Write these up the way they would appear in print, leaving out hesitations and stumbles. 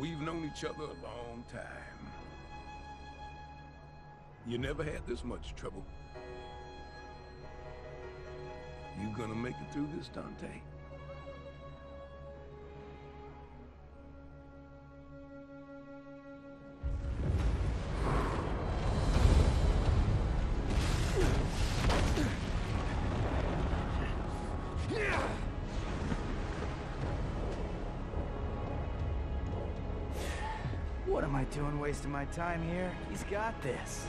We've known each other a long time. You never had this much trouble. You gonna make it through this, Dante? What am I doing wasting my time here? He's got this.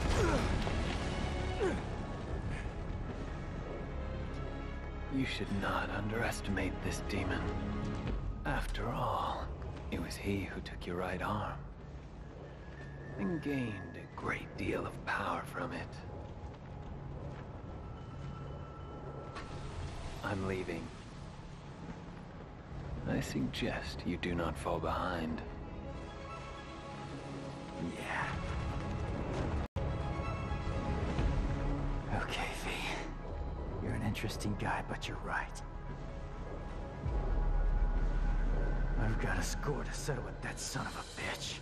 You should not underestimate this demon. After all, it was he who took your right arm and gained a great deal of power from it. I'm leaving. I suggest you do not fall behind. Yeah. Okay, V. You're an interesting guy, but you're right. I've got a score to settle with that son of a bitch.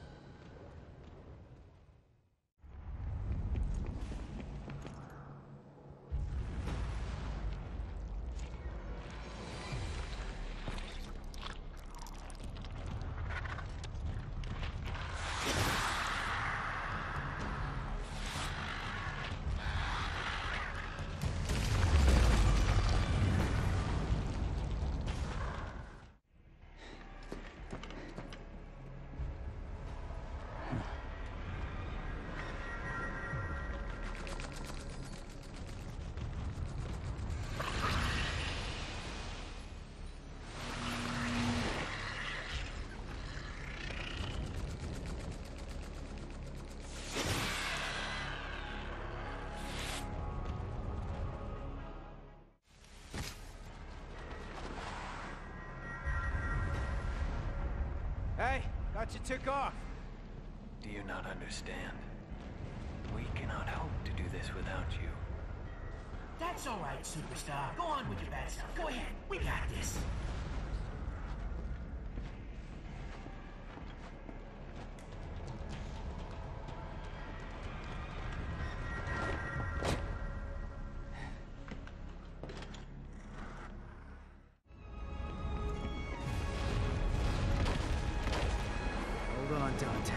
Hey, thought you took off. Do you not understand? We cannot hope to do this without you. That's all right, superstar. Go on with your bad stuff. Go ahead. We got this. Hold on, Dante.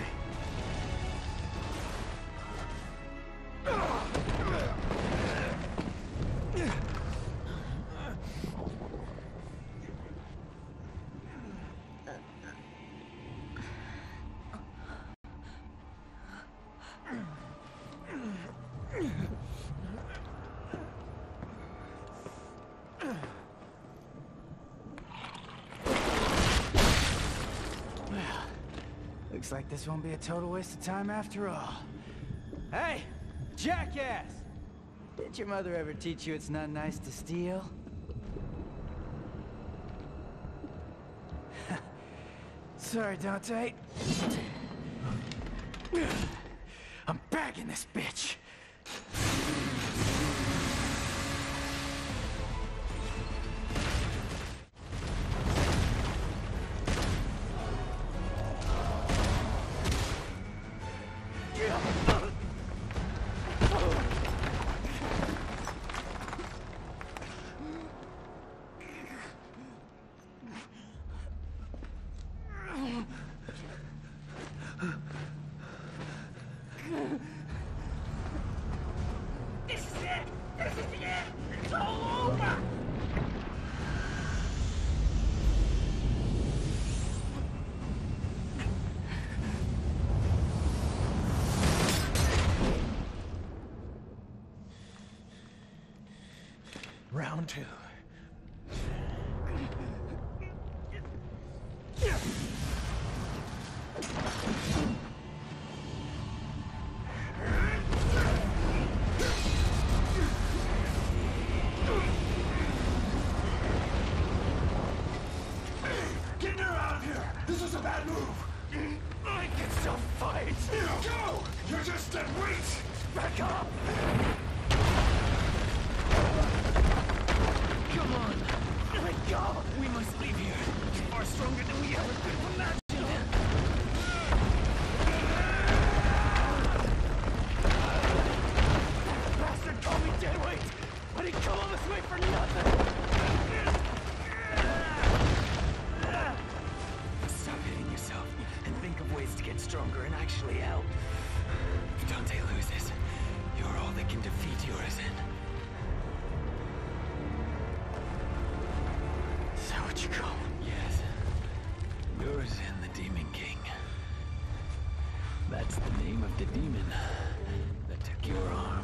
Looks like this won't be a total waste of time after all. Hey, jackass! Did your mother ever teach you it's not nice to steal? Sorry, Dante. I'm bagging this bitch. This is it! This is the end! It's all over! Round two. Get her out of here! This is a bad move! I can still fight! Go! You're just dead weight! Back up! didn't come all this way for nothing! Stop hitting yourself and think of ways to get stronger and actually help. If Dante loses, you're all that can defeat Urizen. Is that what you call him? Yes. Urizen, the Demon King. That's the name of the demon that took your arm.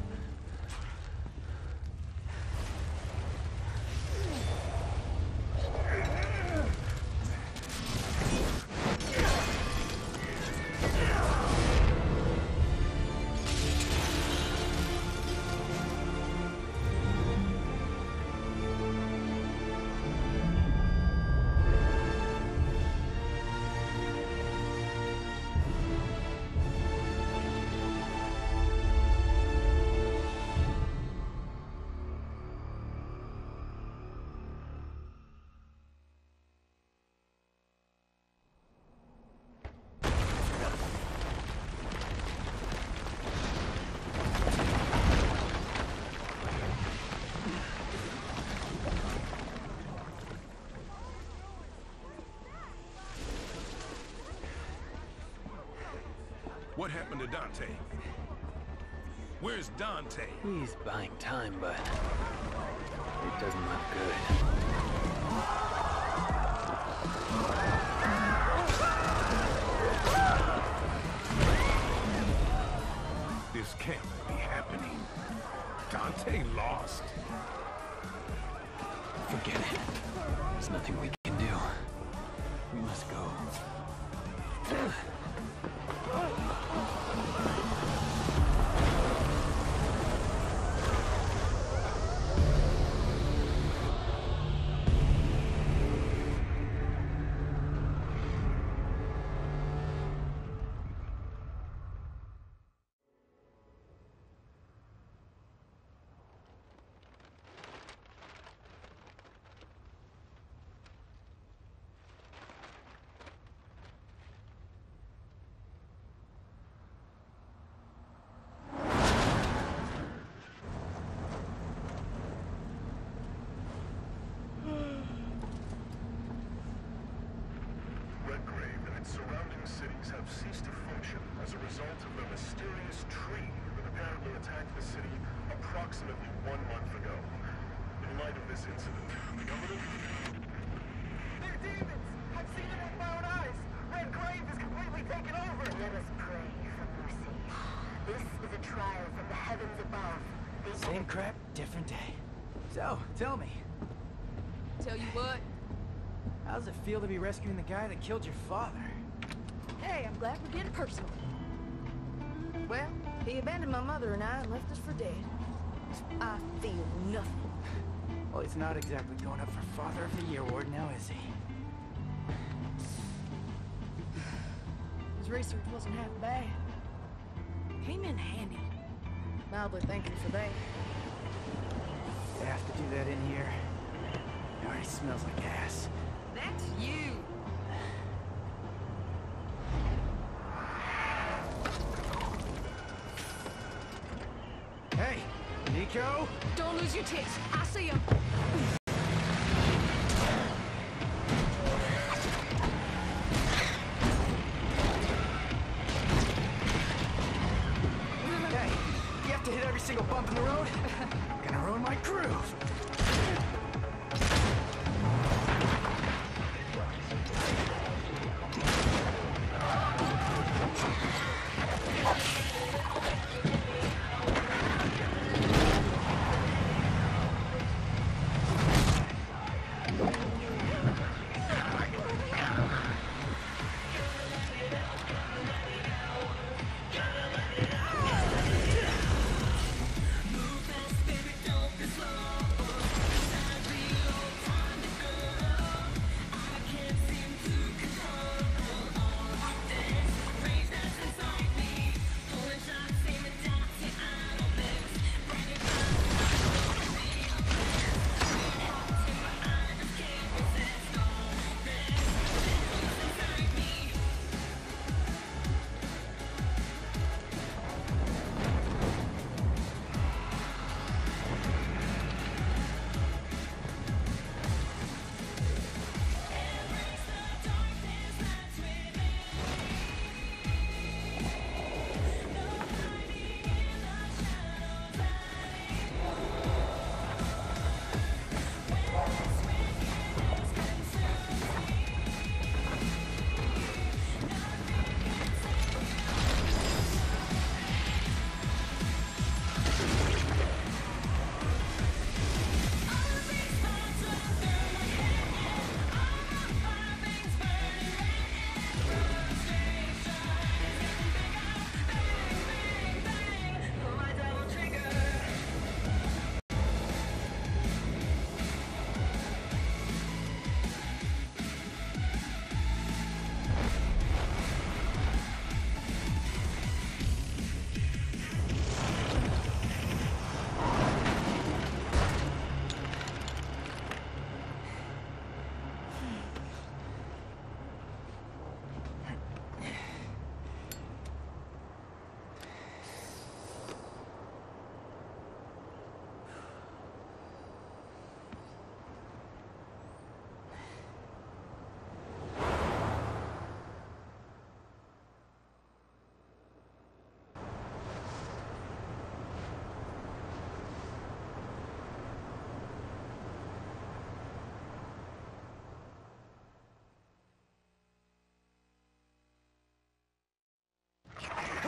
What happened to Dante? Where's Dante? He's buying time, but it doesn't look good. This can't be happening. Dante lost. Forget it. There's nothing we can do. We must go. Surrounding cities have ceased to function as a result of the mysterious tree that apparently attacked the city approximately 1 month ago. In light of this incident, the government... They're demons! I've seen it with my own eyes! Red Grave is completely taken over! Let us pray for mercy. This is a trial from the heavens above. Same crap, different day. So, tell me, Tell you what, how does it feel to be rescuing the guy that killed your father? hey, I'm glad we're getting personal. Well, he abandoned my mother and I and left us for dead. I feel nothing. Well, he's not exactly going up for Father of the Year award now, is he? His research wasn't half bad. Came in handy. Mildly thank you for that. They have to do that in here. It already smells like ass. That's you. Hey, Nico! Don't lose your tits. I see him. Hey, you have to hit every single bump in the road? Gonna ruin my groove.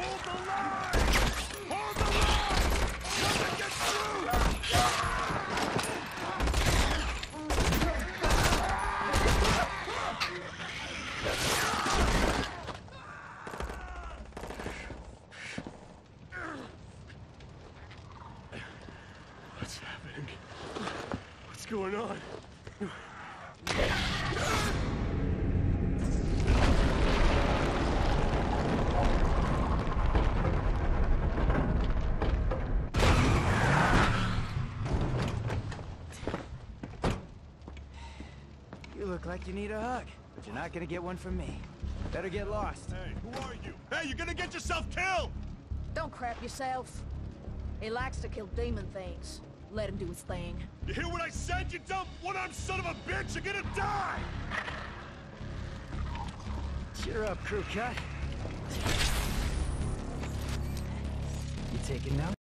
Hold the line! Hold the line! Nothing gets through! What's happening? What's going on? You look like you need a hug, but you're not gonna get one from me. Better get lost. Hey, who are you? Hey, you're gonna get yourself killed! Don't crap yourself. He likes to kill demon things. Let him do his thing. You hear what I said, you dumb one-armed son of a bitch? You're gonna die! Cheer up, crew cut. You taking notes?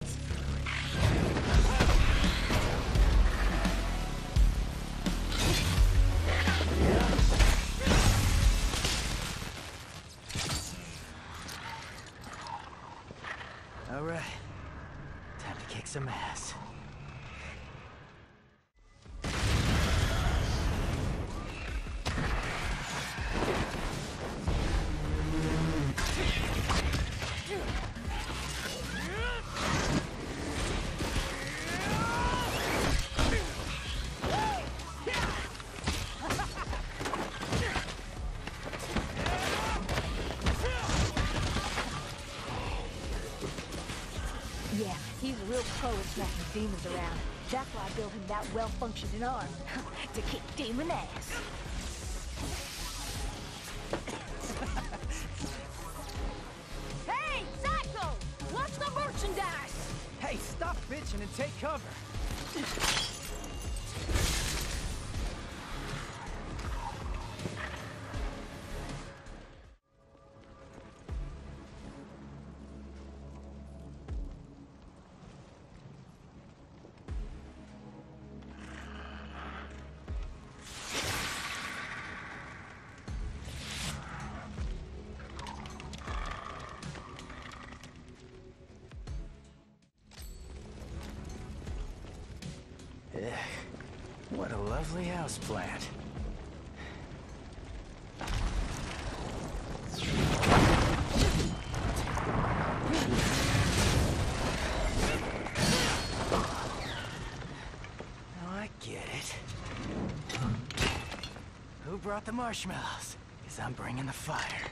All right. Time to kick some ass. Yeah, he's a real pro at smacking demons around. That's why I built him that well-functioning arm. To kick demon ass. Hey, Psycho! Watch the merchandise! Hey, stop bitching and take cover. What a lovely house plant. Now I get it. Who brought the marshmallows? 'Cause I'm bringing the fire.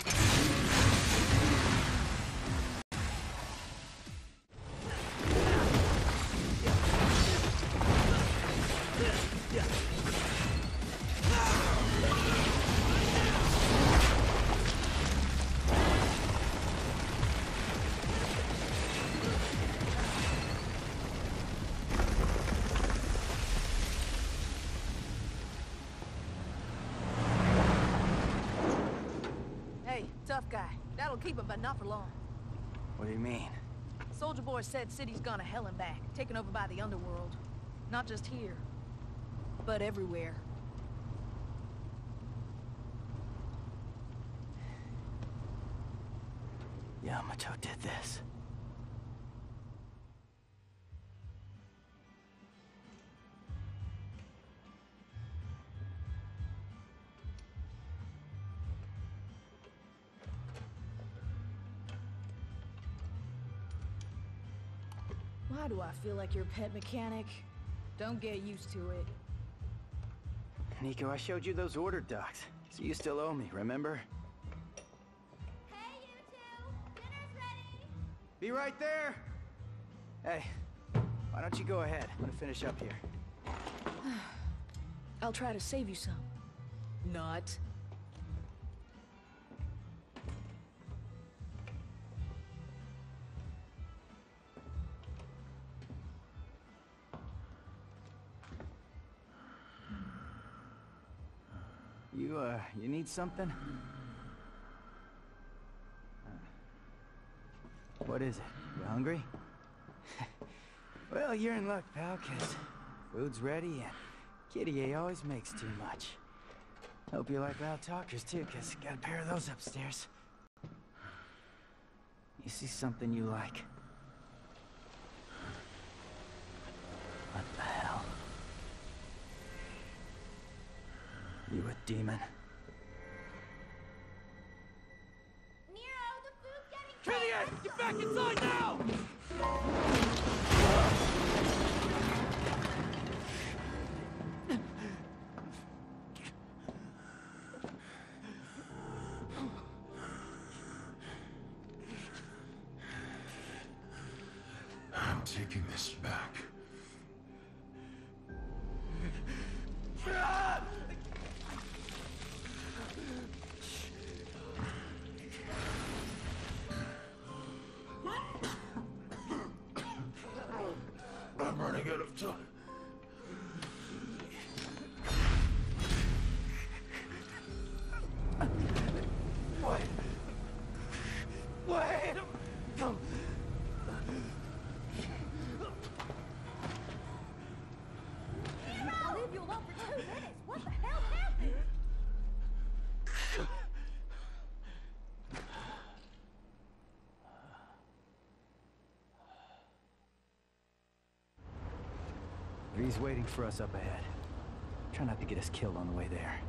Hey, tough guy. That'll keep him, but not for long. What do you mean? Soldier Boy said city's gone to hell and back, taken over by the underworld. Not just here, but everywhere. Yamato did this. Why do I feel like your pet mechanic? Don't get used to it. Nico, I showed you those order docs, so you still owe me, remember? Hey, you two! Dinner's ready! Be right there! Hey, why don't you go ahead? I'm gonna finish up here. I'll try to save you some. Not. You need something? What is it? You hungry? Well, you're in luck, pal, 'cause food's ready and Kitty A always makes too much. Hope you like loud talkers, too, 'cause got a pair of those upstairs. You see something you like? What the hell? You a demon? Nero, the food's getting Killian, get back inside now! I'm taking this back. I'm running out of time. Wait! I'll leave you alone for 2 minutes. What the hell happened? He's waiting for us up ahead. Try not to get us killed on the way there.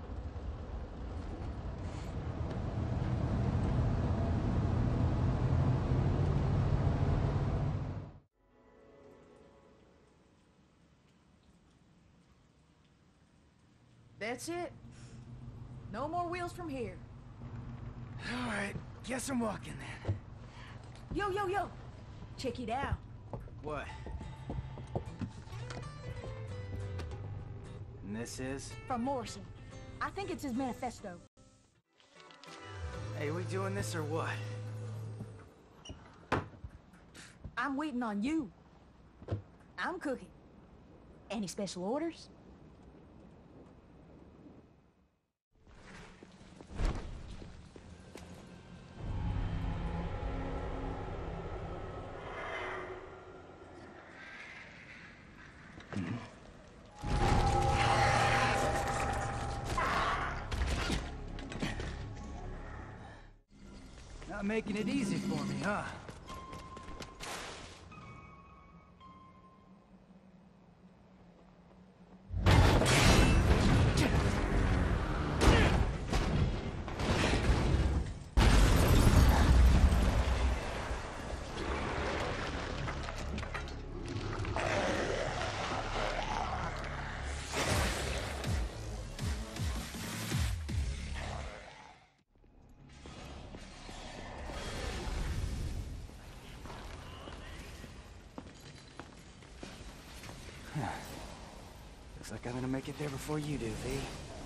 That's it. No more wheels from here. All right, guess I'm walking then. Yo, yo, yo! Check it out. What? And this is? From Morrison. I think it's his manifesto. Hey, we doing this or what? I'm waiting on you. I'm cooking. Any special orders? Not making it easy for me, huh? Looks like I'm gonna make it there before you do, V.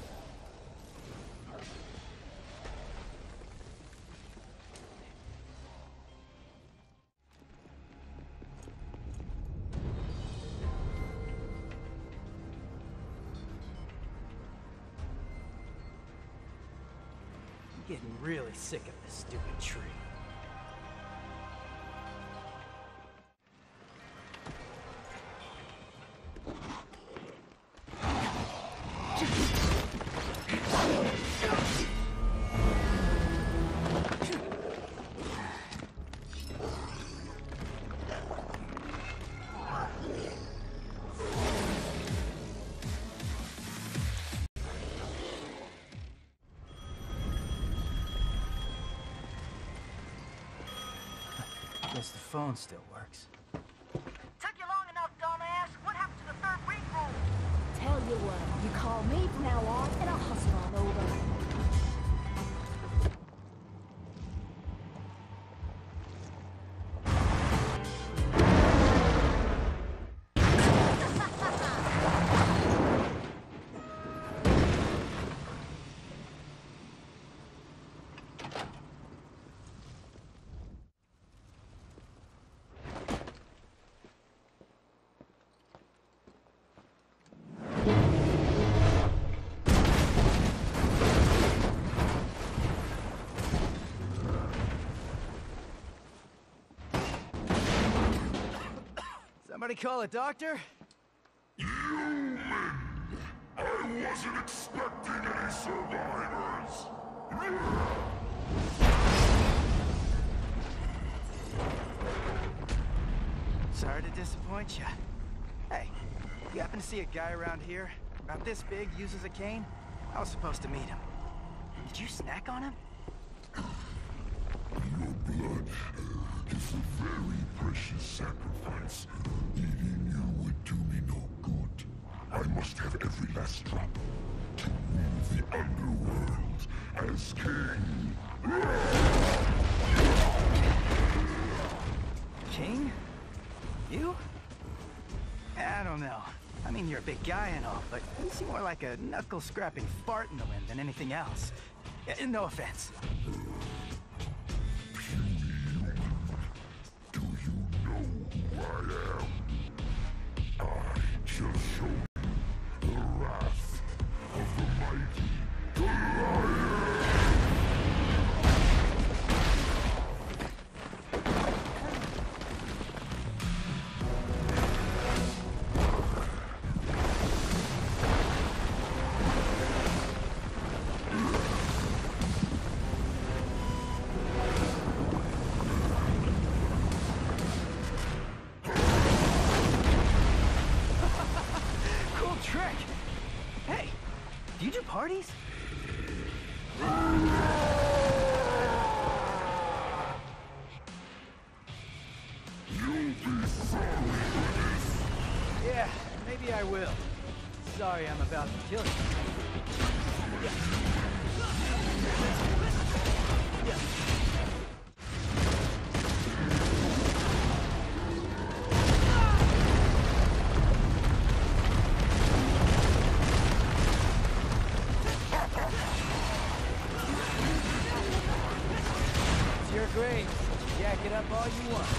I'm getting really sick of this stupid tree. Guess the phone still works. Took you long enough, dumbass. What happened to the third week rule? Tell you what, you call me from now on, and I'll hustle on over. Somebody call a doctor? I wasn't expecting any survivors. Sorry to disappoint you. Hey, you happen to see a guy around here? About this big, uses a cane? I was supposed to meet him. Did you snack on him? Your blood is a very precious sacrifice. Eating you would do me no good. I must have every last drop to rule the underworld as king. King? You? I don't know. I mean, you're a big guy and all, but you seem more like a knuckle-scrapping fart in the wind than anything else. No offense. Do you know who I am? I shall show you the wrath of the mighty Goliath. Trick! Hey, do you do parties? You'll be sorry for this. Yeah, maybe I will. Sorry I'm about to kill you. You're great. Jack it up all you want.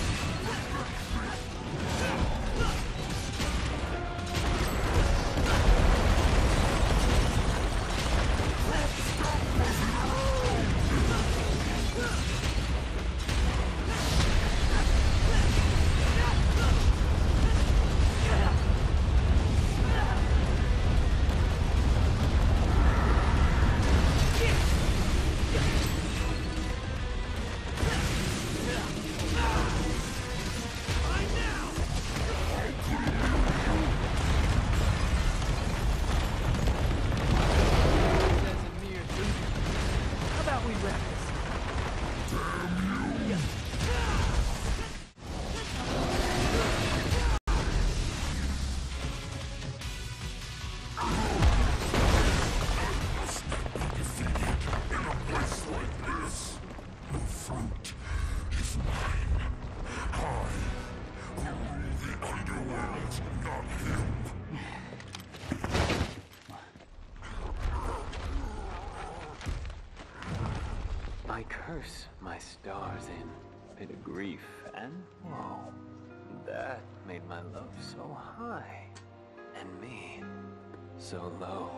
I curse my stars in bit of grief and woe. That made my love so high, and me so low.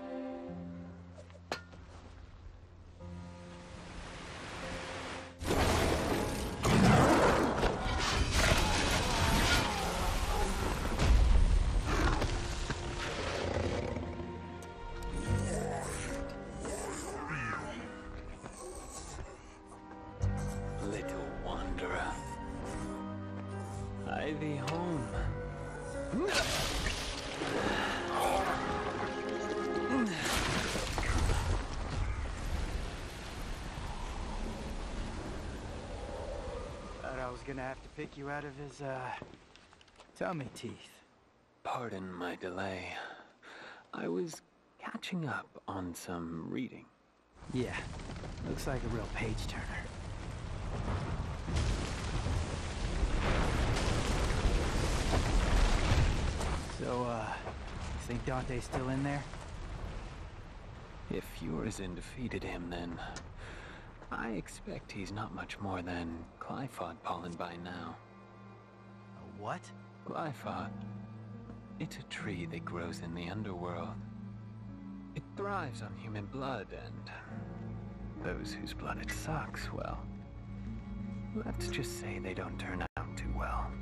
Thee home. Thought I was gonna have to pick you out of his, tummy teeth. Pardon my delay. I was catching up on some reading. Yeah, looks like a real page-turner. So, you think Dante's still in there? If Urizen defeated him, then I expect he's not much more than Glyphod pollen by now. A what? Glyphod. It's a tree that grows in the underworld. It thrives on human blood, and those whose blood it sucks, well, let's just say they don't turn out too well.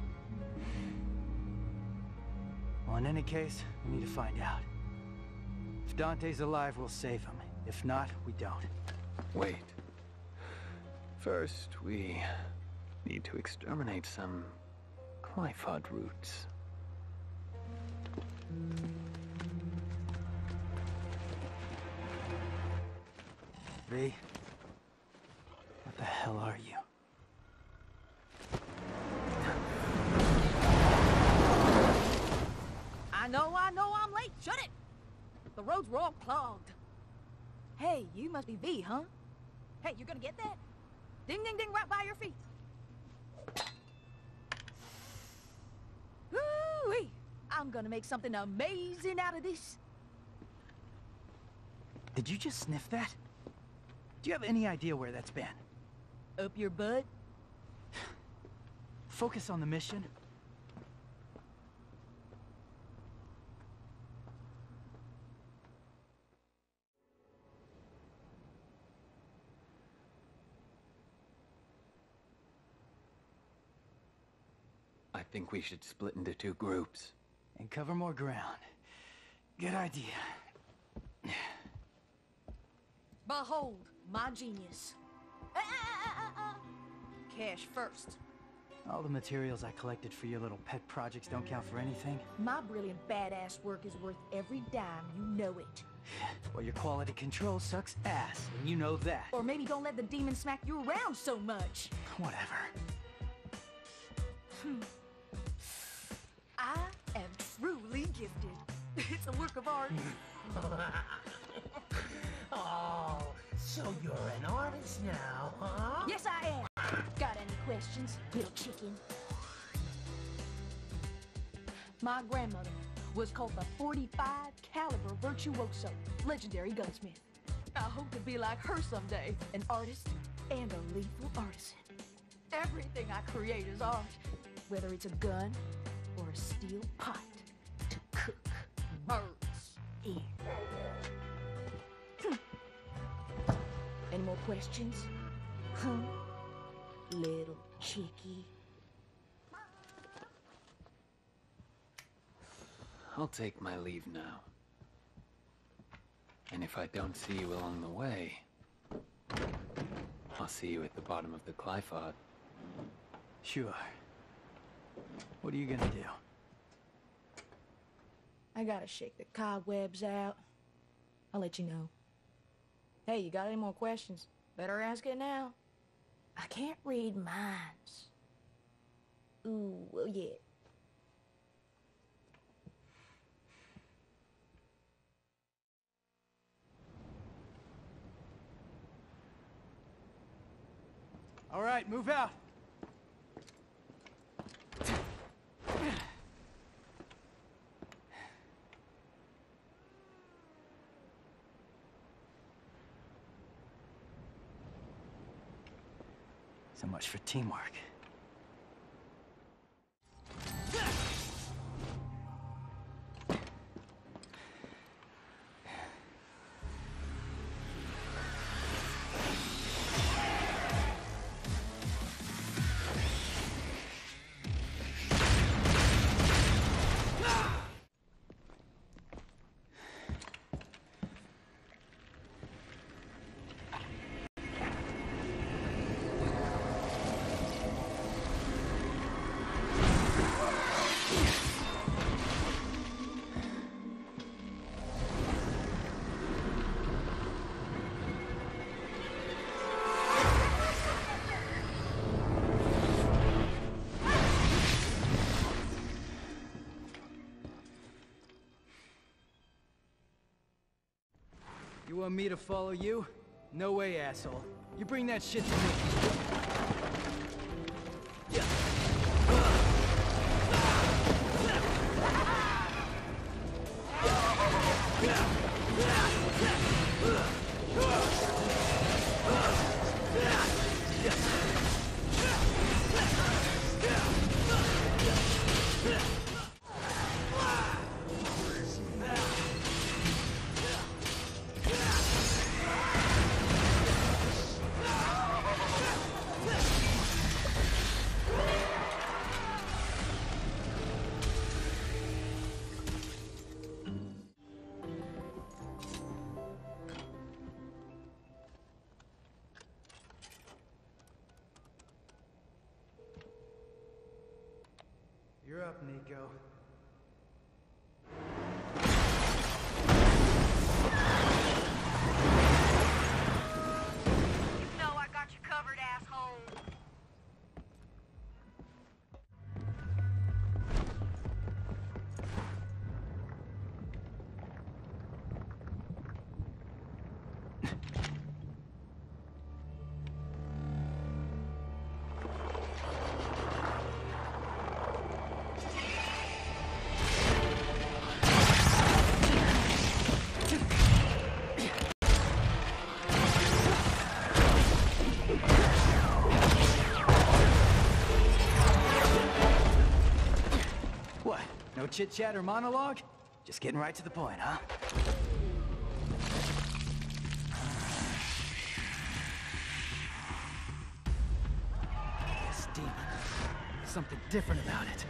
Well, in any case, we need to find out. If Dante's alive, we'll save him. If not, we don't. Wait. First, we need to exterminate some Clifod roots. V, what the hell are you? I know I'm late. Shut it! The roads were all clogged. Hey, you must be V, huh? Hey, you gonna get that? Ding, ding, ding, right by your feet. Woo-wee! I'm gonna make something amazing out of this. Did you just sniff that? Do you have any idea where that's been? Up your butt? Focus on the mission. I think we should split into 2 groups. And cover more ground. Good idea. Behold, my genius. Cash first. All the materials I collected for your little pet projects don't count for anything. My brilliant badass work is worth every dime, you know it. Well, your quality control sucks ass, and you know that. Or maybe don't let the demon smack you around so much. Whatever. I am truly gifted. It's a work of art. Oh, so you're an artist now, huh? Yes, I am. Got any questions, little chicken? My grandmother was called the 45 caliber virtuoso, legendary gunsmith. I hope to be like her someday, an artist and a lethal artisan. Everything I create is art, whether it's a gun or a steel pot to cook birds in. Any more questions? Huh? Little chickie. I'll take my leave now. And if I don't see you along the way, I'll see you at the bottom of the Clifod. Sure. What are you gonna do? I gotta shake the cobwebs out. I'll let you know. Hey, you got any more questions? Better ask it now. I can't read minds. Ooh, well, yeah. All right, move out. So much for teamwork. You want me to follow you? No way, asshole. You bring that shit to me. up, Nico. You know I got you covered, asshole. What? No chit-chat or monologue? Just getting right to the point, huh? This demon. Something different about it.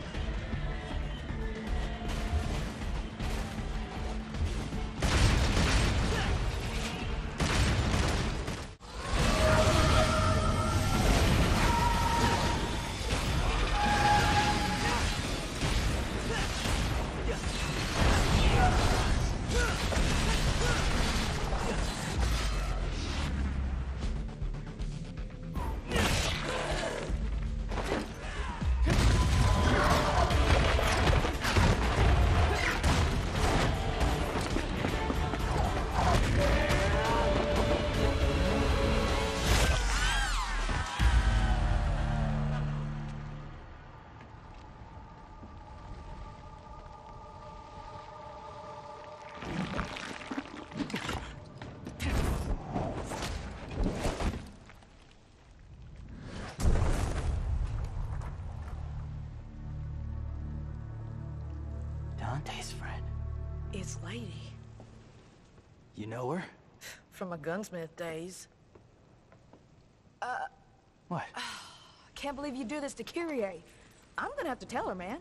Dante's friend. It's Lady. You know her? From my gunsmith days. What? Can't believe you do this to Kyrie. I'm gonna have to tell her, man.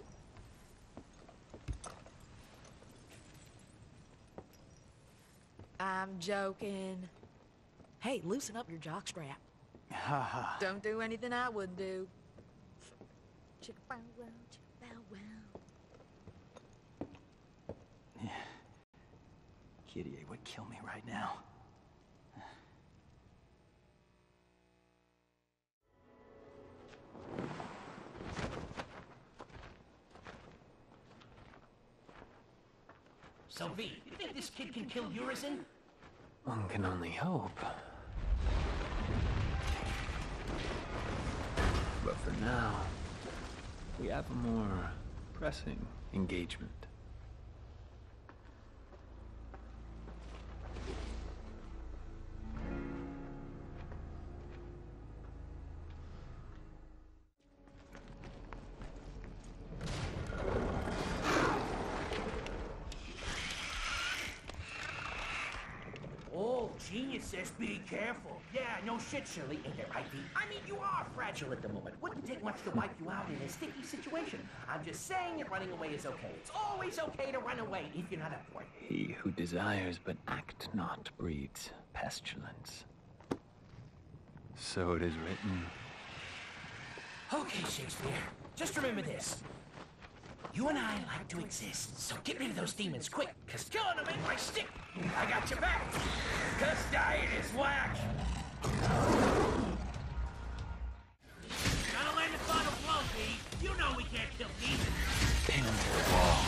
I'm joking. Hey, loosen up your jockstrap. Ha ha. Don't do anything I wouldn't do. Chicka bow wow, chicka bow wow. Kyrie would kill me right now. So, V, you think this kid can kill Urizen? One can only hope. But for now, we have a more pressing engagement. Oh, genius says be careful. Yeah, no shit, Shirley. Ain't that right, V? I mean, you are fragile at the moment. Wouldn't take much to wipe you out in a sticky situation. I'm just saying that running away is okay. It's always okay to run away if you're not up for it. He who desires but act not breeds pestilence. So it is written. Okay, Shakespeare. Just remember this. You and I like to exist, so get rid of those demons quick, cause killing them ain't my stick. I got your back. Cause dying is whack. Gotta land the final blow, V. You know we can't kill demons. Pin him to the wall.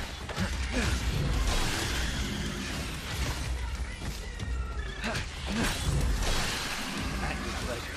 At your pleasure.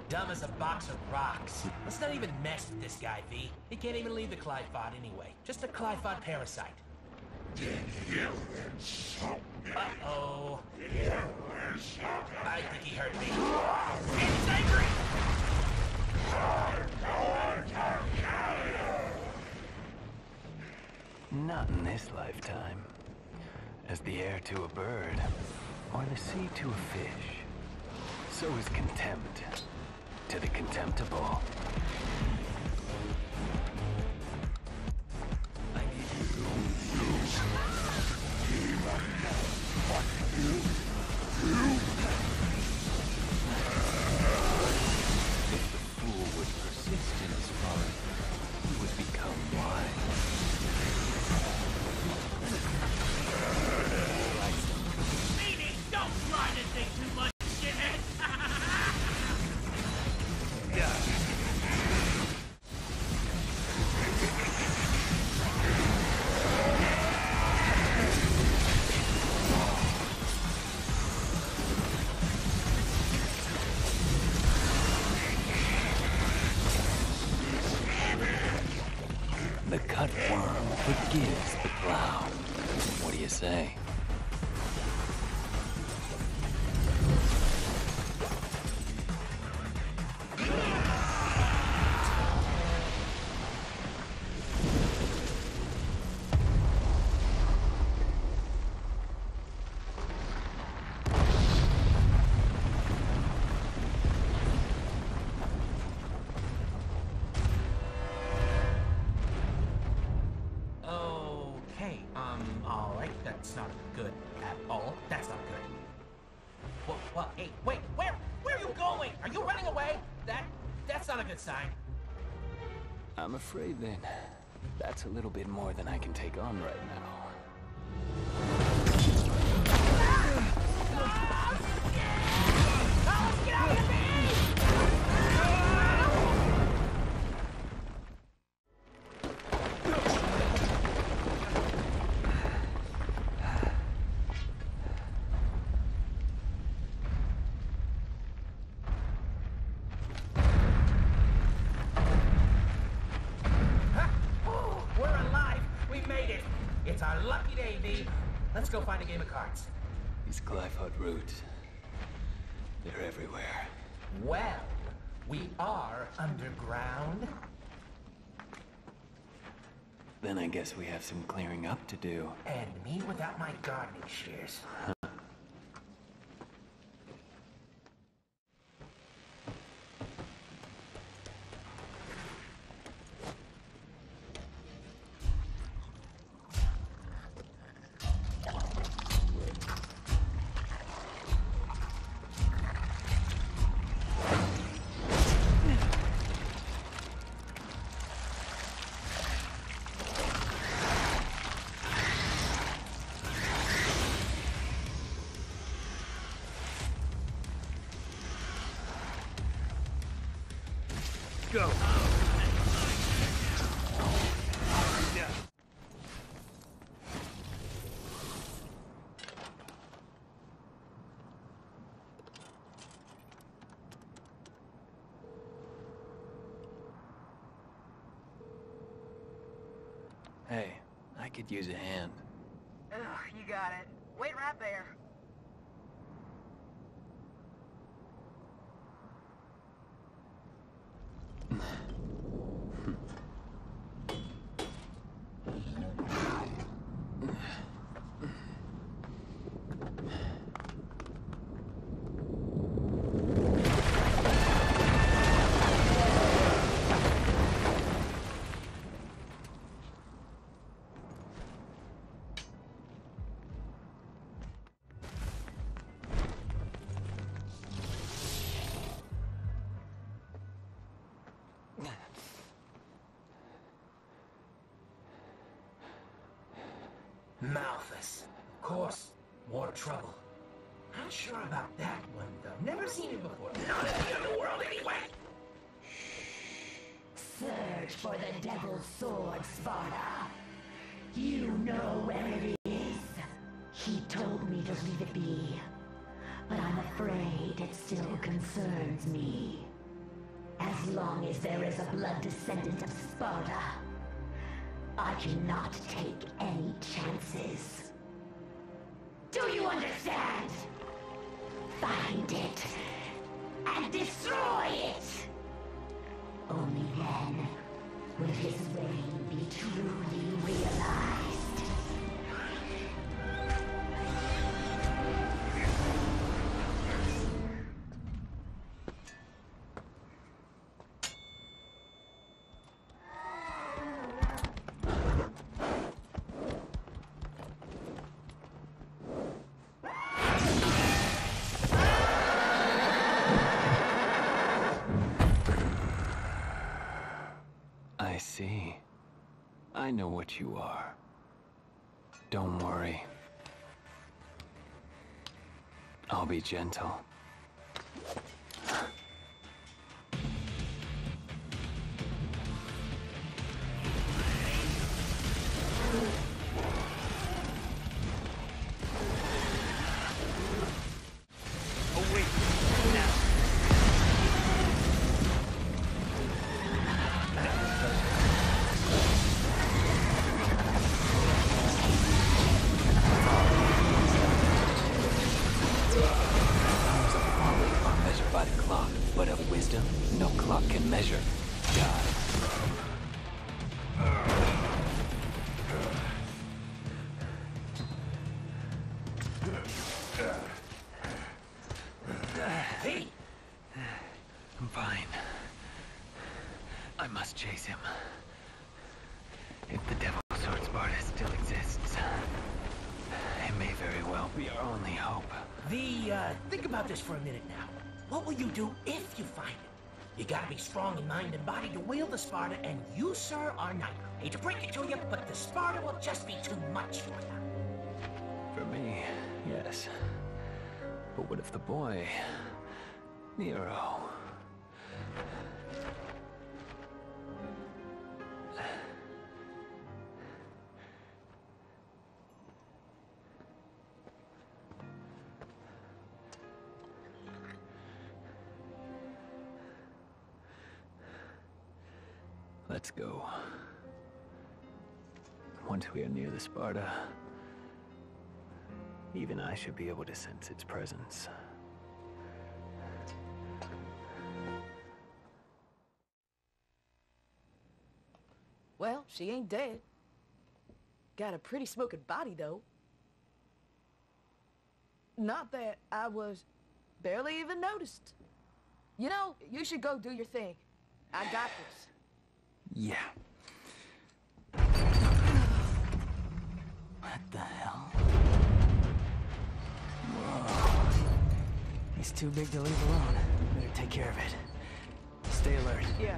Dumb as a box of rocks. Let's not even mess with this guy, V. He can't even leave the Clyphod anyway. Just a Clyphod parasite. Uh-oh. I think he hurt me. And he's angry! Not in this lifetime. As the air to a bird, or the sea to a fish, so is contempt to the contemptible. If the fool would persist in his folly, he would become wise. Meaning, don't try to think too much, shithead! The cutworm forgives the plow. What do you say? Alright, that's not good at all. That's not good. What? Hey, wait, where are you going? Are you running away? That's not a good sign. I'm afraid then, that's a little bit more than I can take on right now. Get out of here! It's our lucky day, V. Let's go find a game of cards. These Glyphod roots, they're everywhere. Well, we are underground. Then I guess we have some clearing up to do. And me without my gardening shears. Go. Yeah. Hey, I could use a hand. Ugh, you got it. Wait right there. Malthus. Of course. More trouble. Not sure about that one, though. Never seen it before. Not in the underworld, anyway. Search for the Devil's Sword, Sparta. You know where it is. He told me to leave it be. But I'm afraid it still concerns me. long as there is a blood descendant of Sparta, I cannot take any chances. Do you understand? Find it and destroy it! Only then will his reign be truly realized. I see. I know what you are. Don't worry. I'll be gentle. Oh, wait. Now. Measured by the clock, but of wisdom, no clock can measure. God. Hey! I'm fine. I must chase him. If the Devil Sword Sparta still exists, it may very well be our only hope. Think about this for a minute now. What will you do if you find it? You gotta be strong in mind and body to wield the Sparta, and you, sir, are not. Hate to break it to you, but the Sparta will just be too much for you. For me, yes. But what if the boy, Nero? Let's go. Once we are near the Sparta, even I should be able to sense its presence. Well, she ain't dead. Got a pretty smoking body, though. Not that I was barely even noticed. You know, you should go do your thing. I got this. Yeah. What the hell? Whoa. He's too big to leave alone. Better take care of it. Stay alert. Yeah.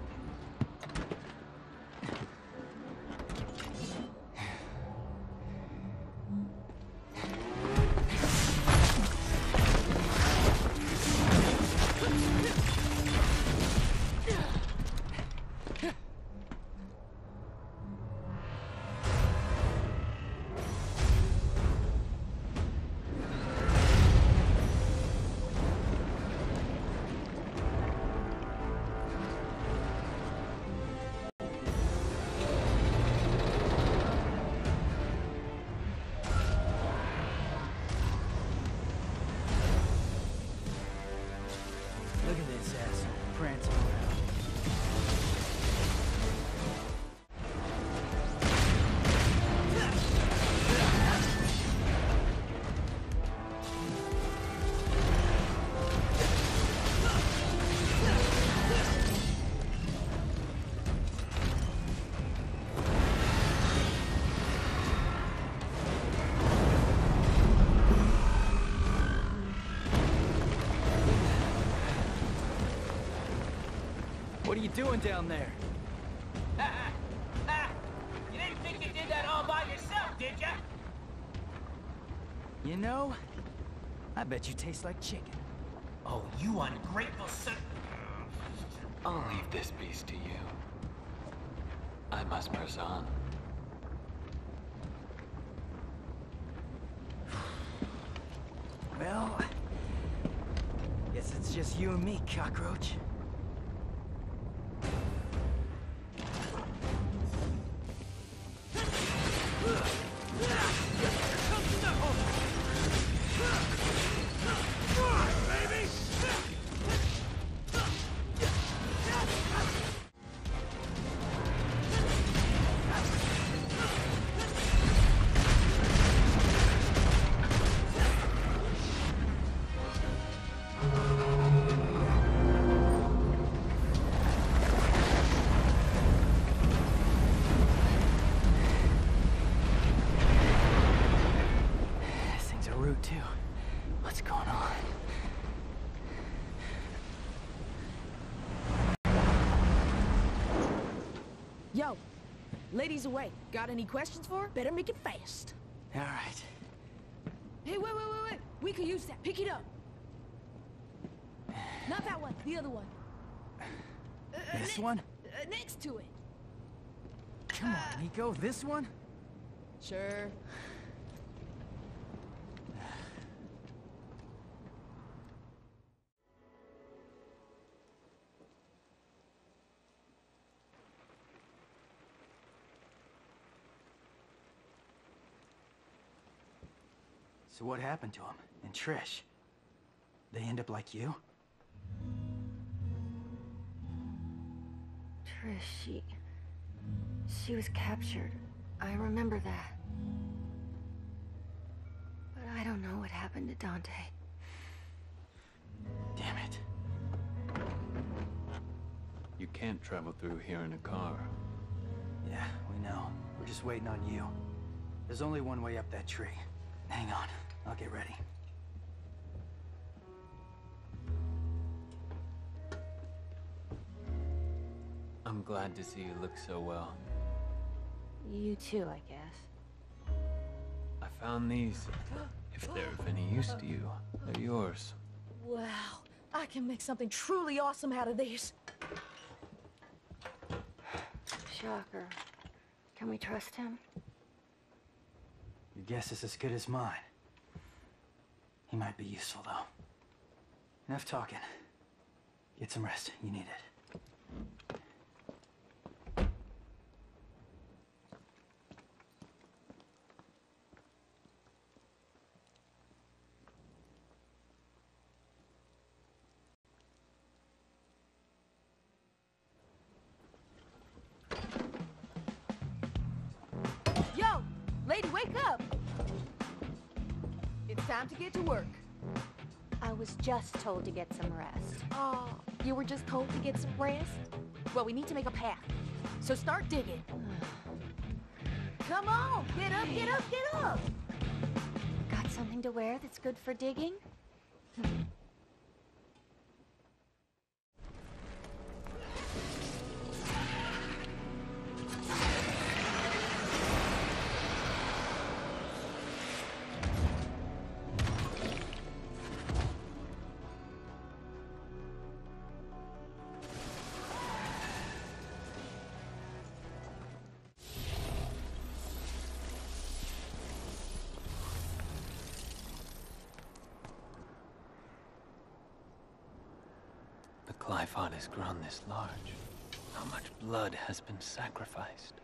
Look at this asshole prancing around. What are you doing down there? You didn't think you did that all by yourself, did ya? You know, I bet you taste like chicken. Oh, you ungrateful son. I'll leave this beast to you. I must press on. Well, guess it's just you and me, cockroach. too. What's going on? Yo, ladies away. Got any questions for her? Better make it fast. All right. Hey, wait. We could use that. Pick it up. Not that one. The other one. This one? Next to it. Come on, Nico. This one? Sure. So what happened to him? And Trish? They end up like you? Trish, she was captured. I remember that. But I don't know what happened to Dante. Damn it. You can't travel through here in a car. Yeah, we know. We're just waiting on you. There's only one way up that tree. Hang on, I'll get ready. I'm glad to see you look so well. You too, I guess. I found these. If they're of any use to you, they're yours. Wow, I can make something truly awesome out of these. Shocker. Can we trust him? Your guess is as good as mine. He might be useful, though. Enough talking. Get some rest. You need it. Yo, lady, wake up! It's time to get to work. I was just told to get some rest. Oh, you were just told to get some rest? Well, we need to make a path. So start digging. Come on, get up, get up, get up! Got something to wear that's good for digging? The Glyphod has grown this large. How much blood has been sacrificed?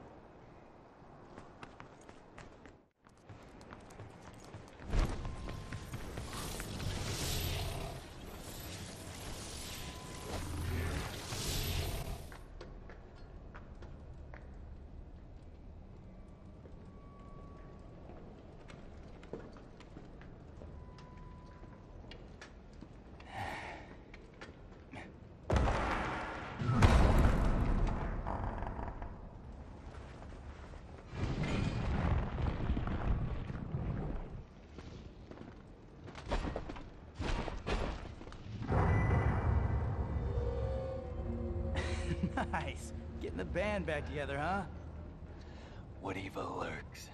Nice. Getting the band back together, huh? What evil lurks?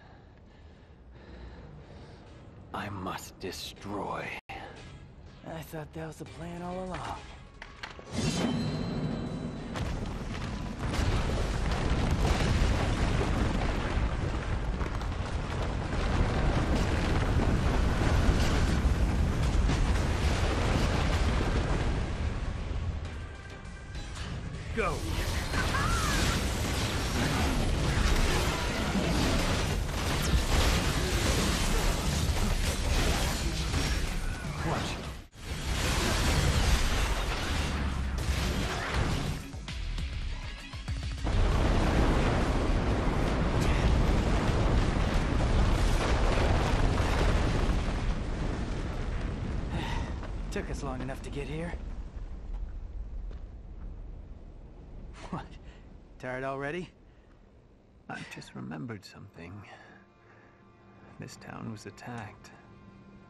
I must destroy. I thought that was the plan all along. Go! Watch. Took us long enough to get here. What? Tired already? I just remembered something. This town was attacked.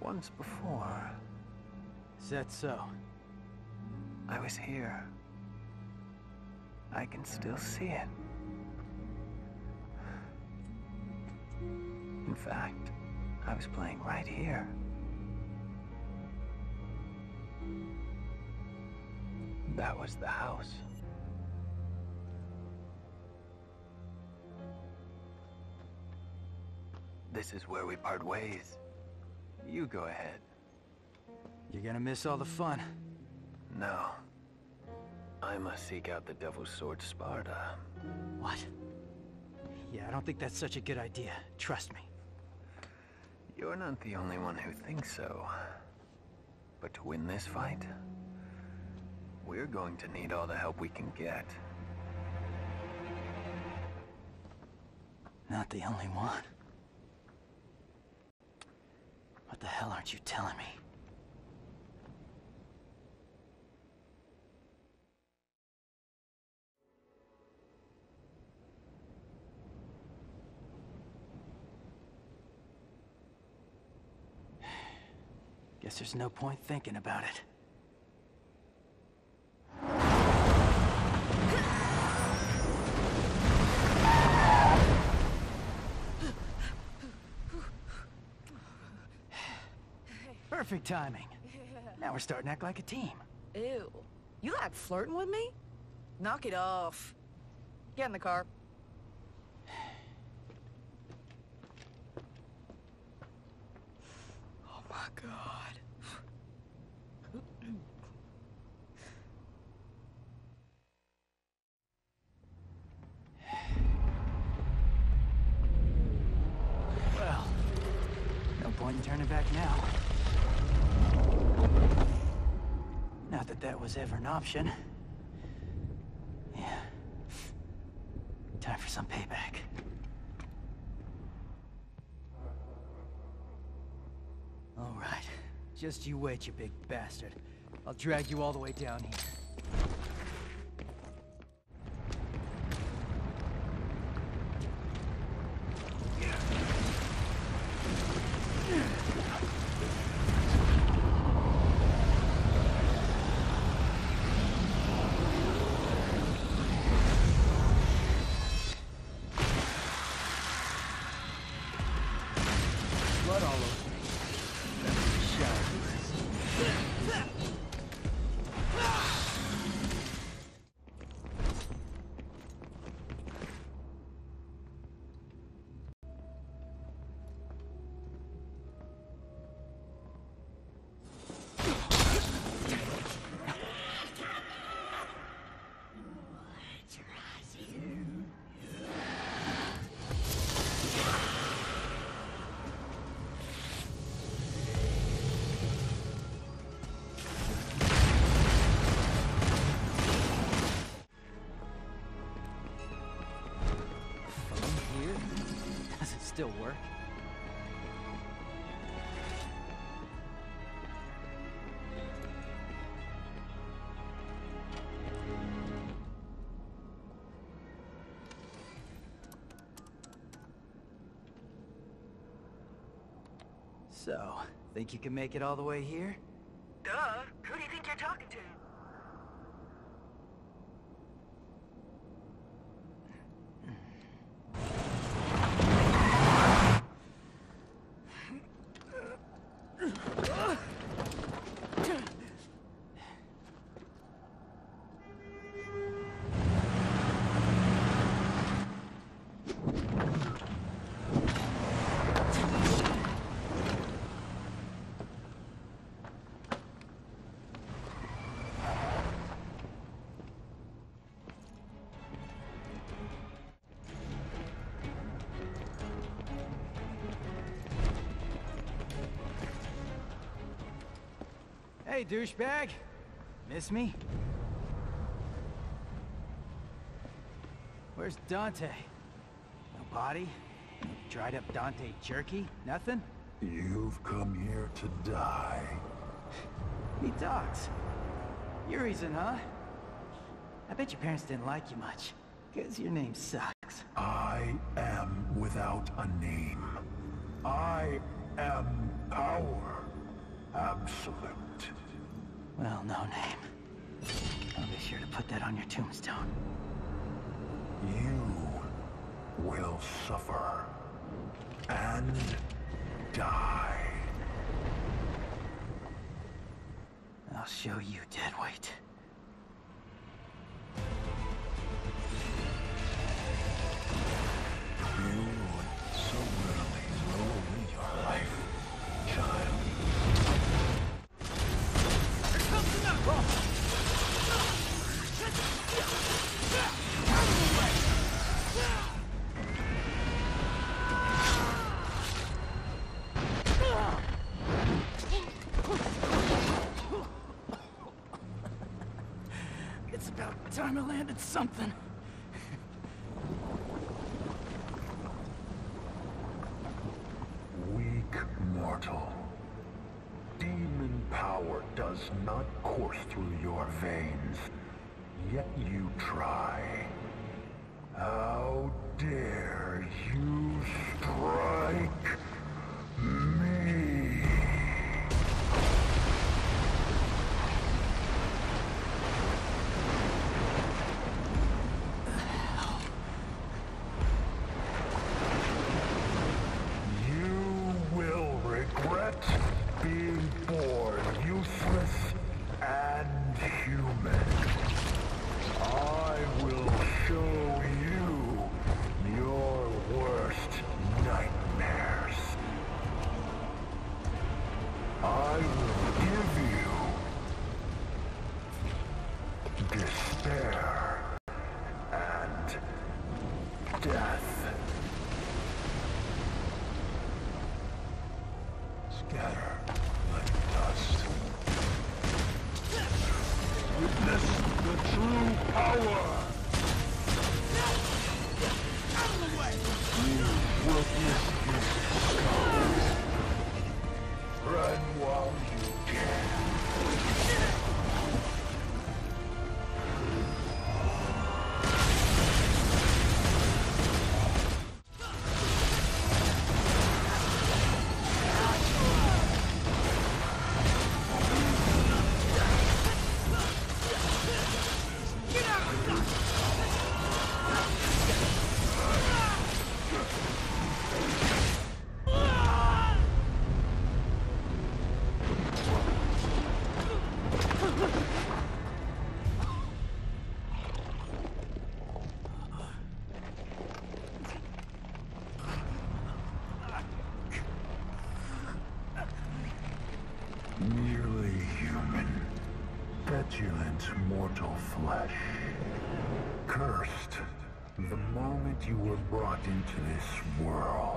once before. Is that so? I was here. I can still see it. In fact, I was playing right here. That was the house. This is where we part ways. You go ahead. You're gonna miss all the fun. No. I must seek out the Devil's Sword Sparta. What? Yeah, I don't think that's such a good idea. Trust me. You're not the only one who thinks so. But to win this fight, we're going to need all the help we can get. Not the only one. What the hell aren't you telling me? Guess there's no point thinking about it. Perfect timing. Now we're starting to act like a team. Ew. You like flirting with me? Knock it off. Get in the car. Oh my God. Well, no point in turning back now. Not that that was ever an option. Yeah. Time for some payback. All right. Just you wait, you big bastard. I'll drag you all the way down here. Blood all over me. Shower. Does it still work? So, think you can make it all the way here? Duh. Who do you think you're talking to? Hey, douchebag! Miss me? Where's Dante? No body? No dried up Dante jerky? Nothing? You've come here to die. He talks. Your reason, huh? I bet your parents didn't like you much, 'cause your name sucks. I am without a name. I am power. Absolute. Well, no name. I'll be sure to put that on your tombstone. You will suffer and die. I'll show you, deadweight. You would so rarely throw away your life, child. Here comes the knuckle! Out of the way! It's about time I landed something. Weak mortal. Demon power does not course through your veins, yet you try. How dare you strike me? You will regret being born useless and human. I will show you your worst nightmares. I will give you despair and death. Scatter like dust. Witness the true power. Out of the way! You witness his scars. Run while you can. Get out of the dust! Merely human, petulant mortal flesh. Cursed the moment you were brought into this world.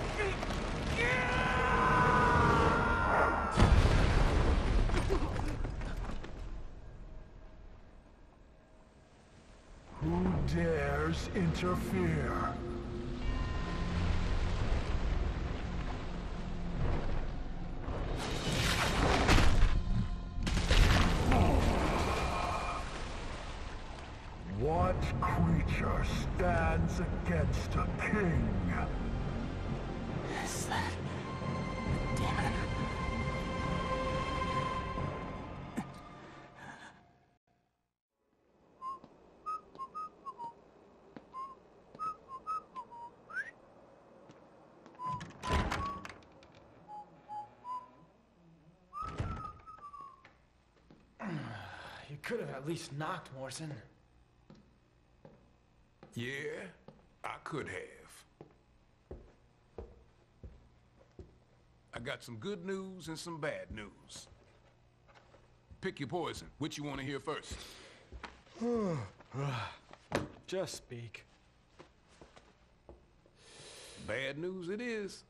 Who dares interfere? What creature stands against a king? Is that a demon? You could have at least knocked, Morrison. Yeah, I could have. I got some good news and some bad news. Pick your poison. Which you want to hear first? Just speak. Bad news it is.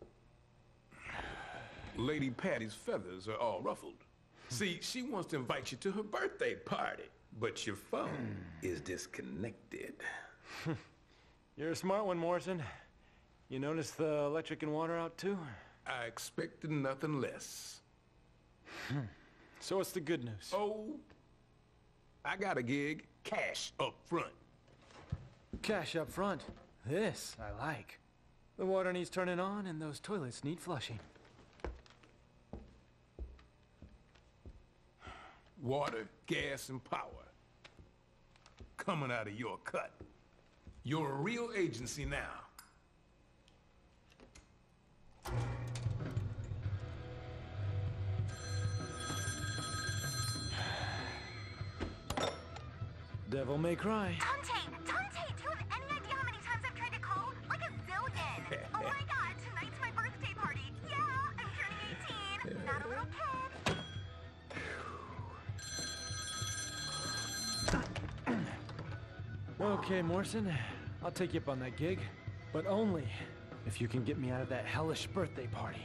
Lady Patty's feathers are all ruffled. See, she wants to invite you to her birthday party, but your phone is disconnected. You're a smart one, Morrison. You notice the electric and water out too? I expected nothing less. So what's the good news? Oh, I got a gig. Cash up front. Cash up front. This I like. The water needs turning on and those toilets need flushing. water, gas, and power. Coming out of your cut. You're a real agency now. Devil may cry. Dante, do you have any idea how many times I've tried to call? Like a zillion. Oh my god, tonight's my birthday party. Yeah, I'm turning 18. Not a little kid. Okay, Morrison, I'll take you up on that gig, but only if you can get me out of that hellish birthday party.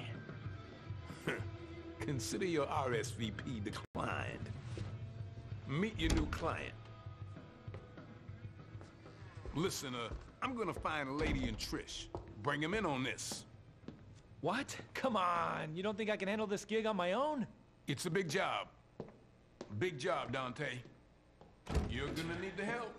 Consider your RSVP declined. Meet your new client. Listen, I'm gonna find Lady and Trish. Bring him in on this. What? Come on, you don't think I can handle this gig on my own? It's a big job. Big job, Dante. You're gonna need the help.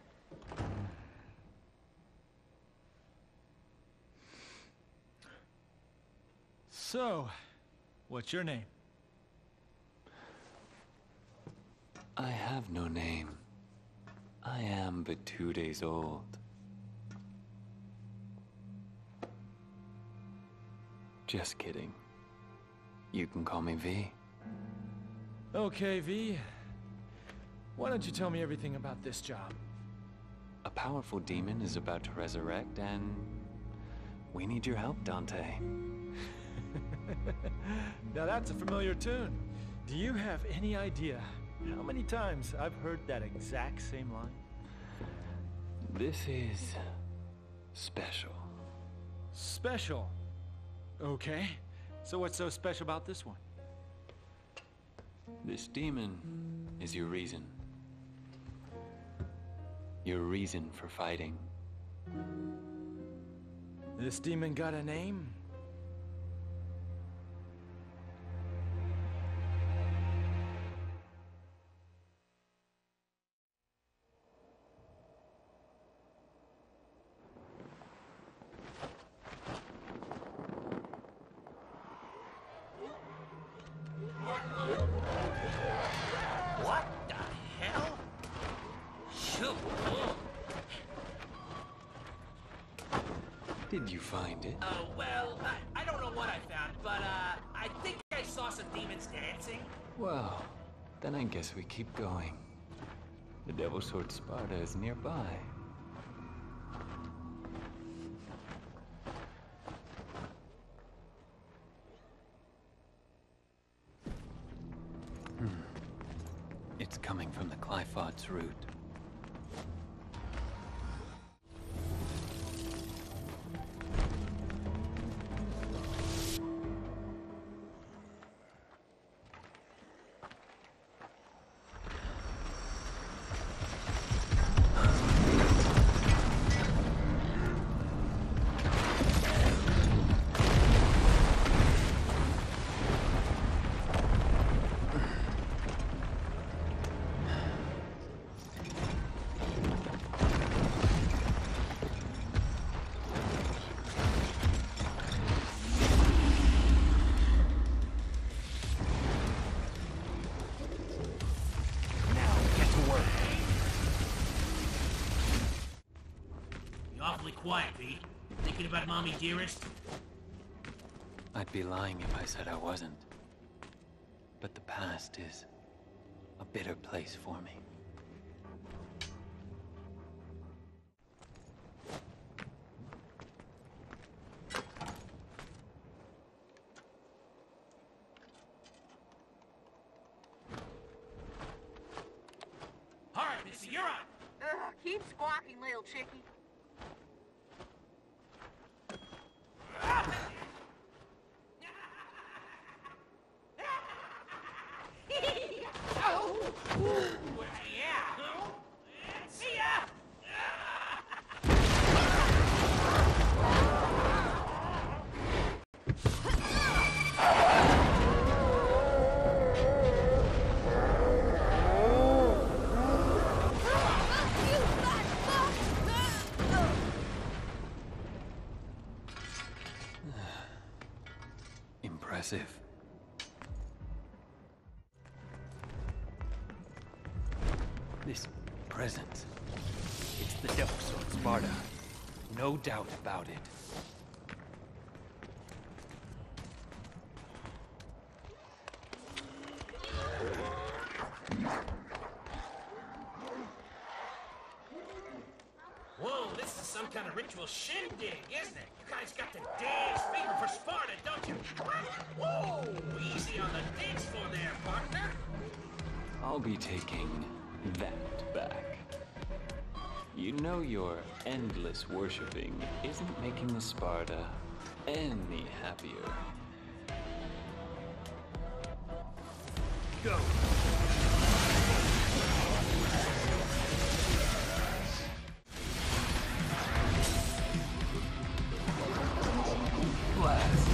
So, what's your name? I have no name. I am but 2 days old. Just kidding. You can call me V. Okay, V. Why don't you tell me everything about this job? A powerful demon is about to resurrect, and we need your help, Dante. Now that's a familiar tune. Do you have any idea how many times I've heard that exact same line? This is special. Special? Okay. So what's so special about this one? This demon is your reason. Your reason for fighting. This demon got a name? What the hell? Shoot. Did you find it? Well, I don't know what I found, but, I think I saw some demons dancing. Well, then I guess we keep going. The Devil's Sword Sparta is nearby. It's coming from the Clifots route. Awfully quiet, V. Thinking about Mommy Dearest? I'd be lying if I said I wasn't. But the past is a bitter place for me. All right, Missy, you're on. Keep squawking, little chickie. See ya! Impressive. This presence. It's the Devil Sword Sparta. No doubt about it. Whoa, this is some kind of ritual shindig, isn't it? You guys got the dance fever for Sparta, don't you? Whoa, easy on the dance floor there, partner. I'll be taking that back. You know your endless worshipping isn't making the Sparta any happier. Go. Blast.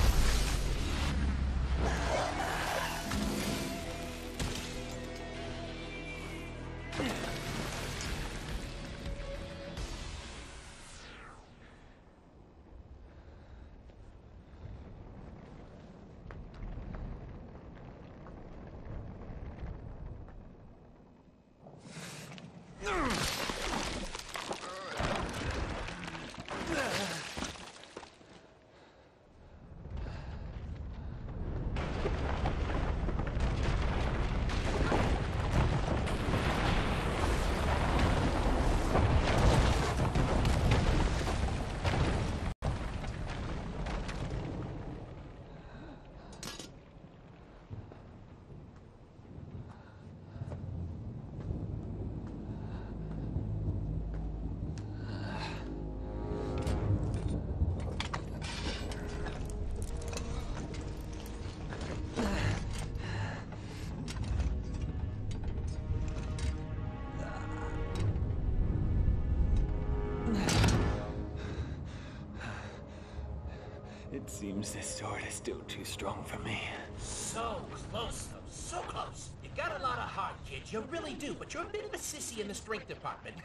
It seems this sword is still too strong for me. So close, though. So close. You got a lot of heart, kid. You really do, but you're a bit of a sissy in the strength department.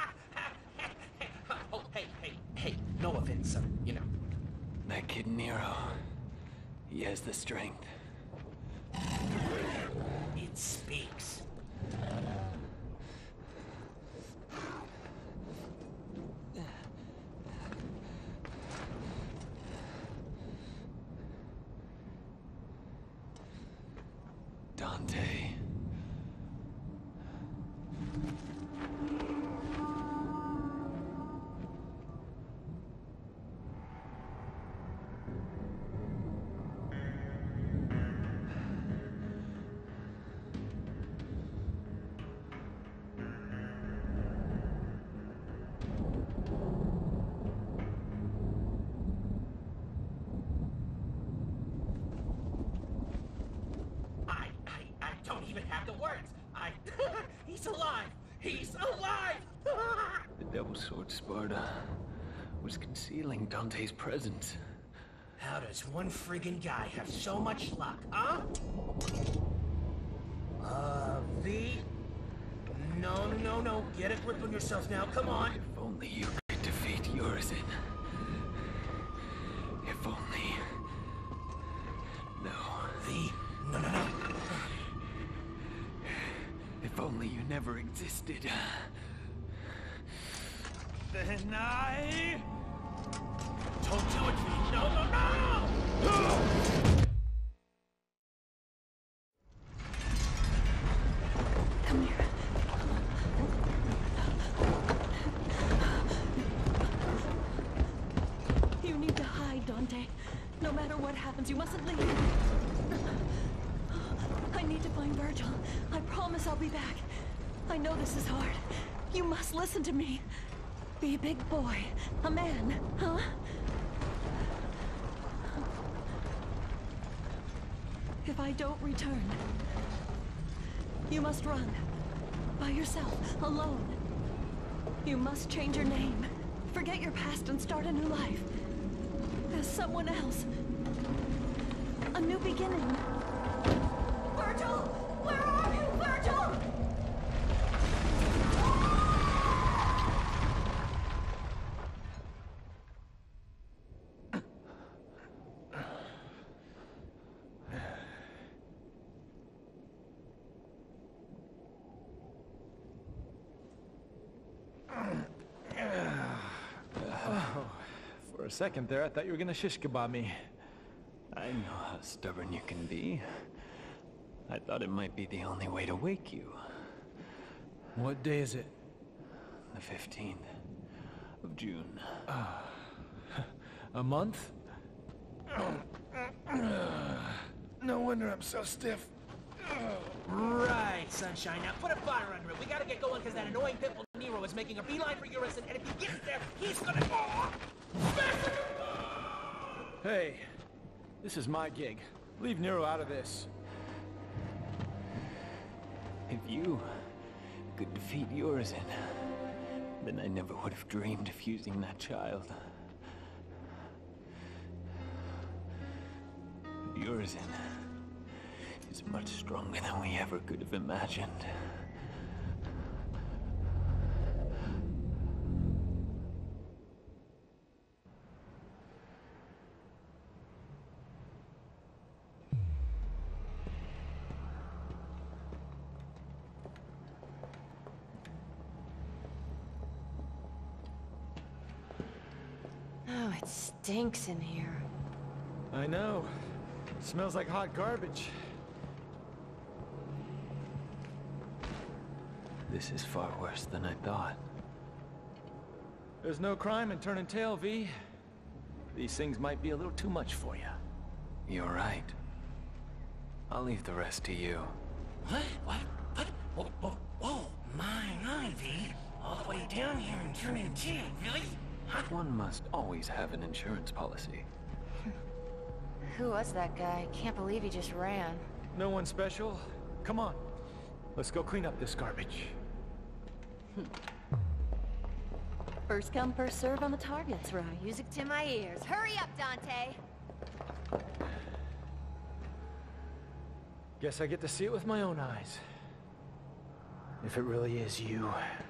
Oh, hey. No offense, you know. That kid Nero, he has the strength. It speaks. Dante. I don't even have the words. He's alive! He's alive! The Devil Sword Sparta was concealing Dante's presence. How does one friggin' guy have so much luck, huh? V? No. Get a grip on yourself now, come on. If only you could defeat Urizen. If only... No. V? No. If only you never existed. Then I... Don't do it, V. No! Come here. You need to hide, Dante. No matter what happens, you mustn't leave. I need to find Virgil. I promise I'll be back. I know this is hard. You must listen to me. Be a big boy. A man, huh? If I don't return, you must run. By yourself, alone. You must change your name. Forget your past and start a new life. As someone else. A new beginning. Virgil! Where are you, Virgil? For a second there, I thought you were gonna shish kebab me. I know how stubborn you can be. I thought it might be the only way to wake you. What day is it? The 15th of June. A month? No wonder I'm so stiff. Right, sunshine. Now put a fire under it. We gotta get going because that annoying pitbull Nero is making a beeline for Eurus, and if he gets there, he's gonna go off. Hey, this is my gig. Leave Nero out of this. If you could defeat Urizen, then I never would have dreamed of using that child. Urizen is much stronger than we ever could have imagined. Oh, it stinks in here. I know. Smells like hot garbage. This is far worse than I thought. There's no crime in turning tail, V. These things might be a little too much for you. You're right. I'll leave the rest to you. What? Whoa, my, V. All the way down here and turning tail, really? Huh? One must always have an insurance policy. Who was that guy? Can't believe he just ran. No one special? Come on. Let's go clean up this garbage. First come, first serve on the targets, right? Music to my ears. Hurry up, Dante! Guess I get to see it with my own eyes. If it really is you.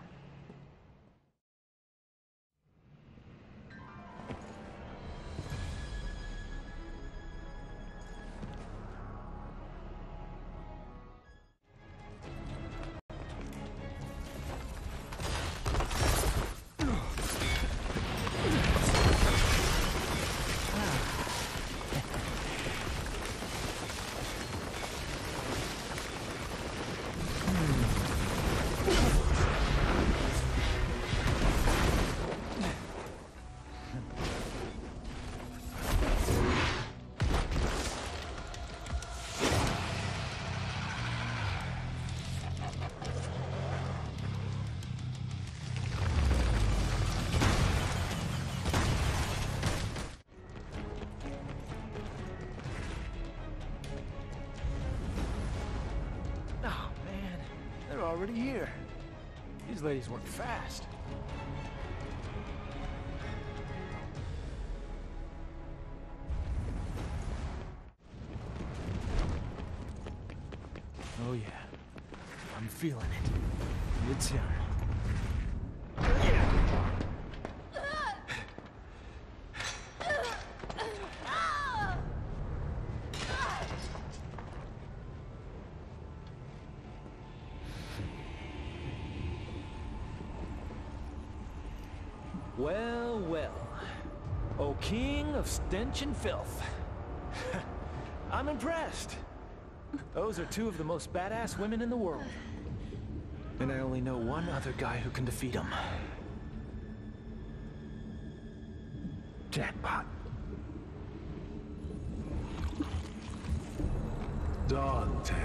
Already here. These ladies work fast. Oh yeah, I'm feeling it. It's him. Well, well. O king of stench and filth. I'm impressed. Those are two of the most badass women in the world. And I only know one other guy who can defeat them. Jackpot. Dante.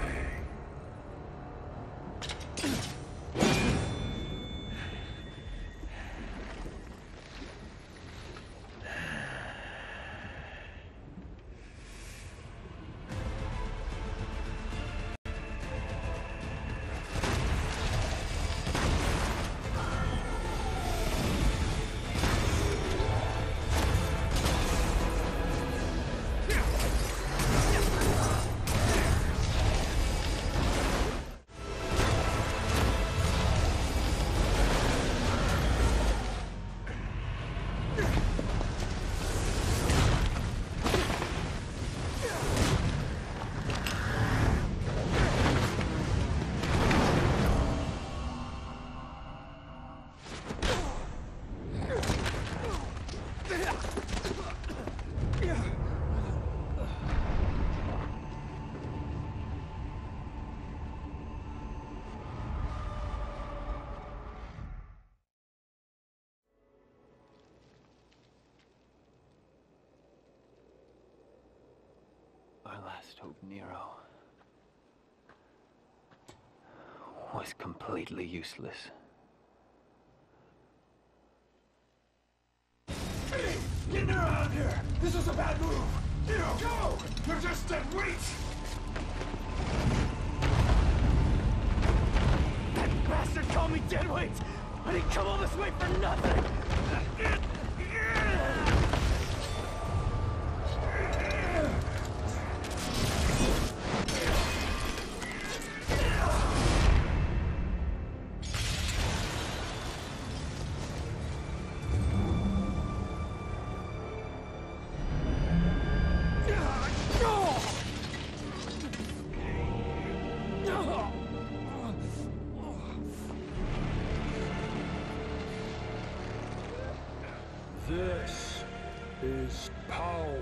last hope, Nero, was completely useless. Hey! Get Nero out of here! This is a bad move! Nero, go! You're just dead weight! That bastard called me deadweight! I didn't come all this way for nothing! This is power.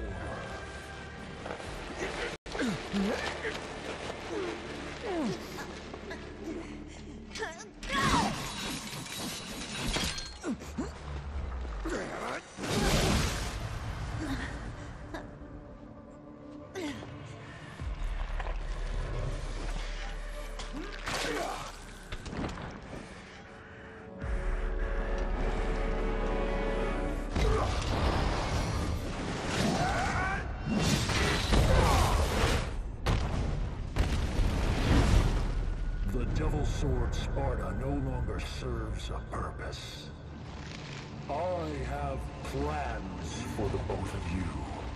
The Devil Sword Sparta no longer serves a purpose. I have plans for the both of you.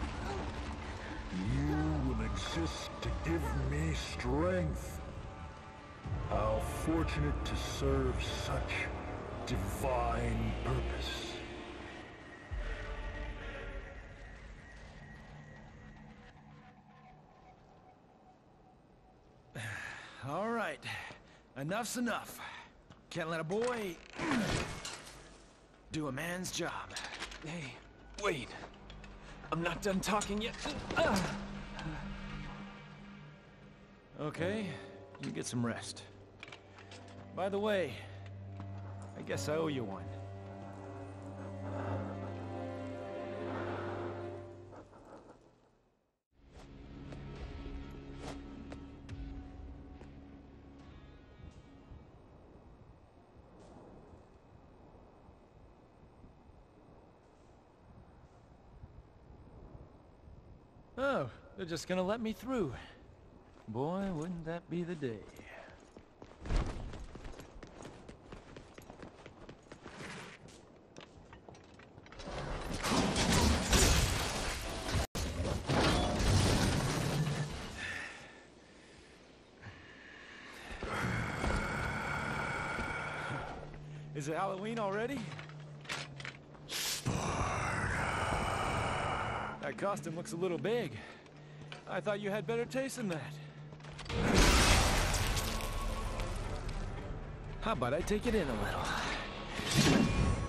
You will exist to give me strength. How fortunate to serve such divine purpose. All right. Enough's enough. Can't let a boy do a man's job. Hey, wait. I'm not done talking yet. Okay, you get some rest. By the way, I guess I owe you one. Oh, they're just gonna let me through. Boy, wouldn't that be the day. Is it Halloween already? That costume looks a little big. I thought you had better taste than that. How about I take it in a little?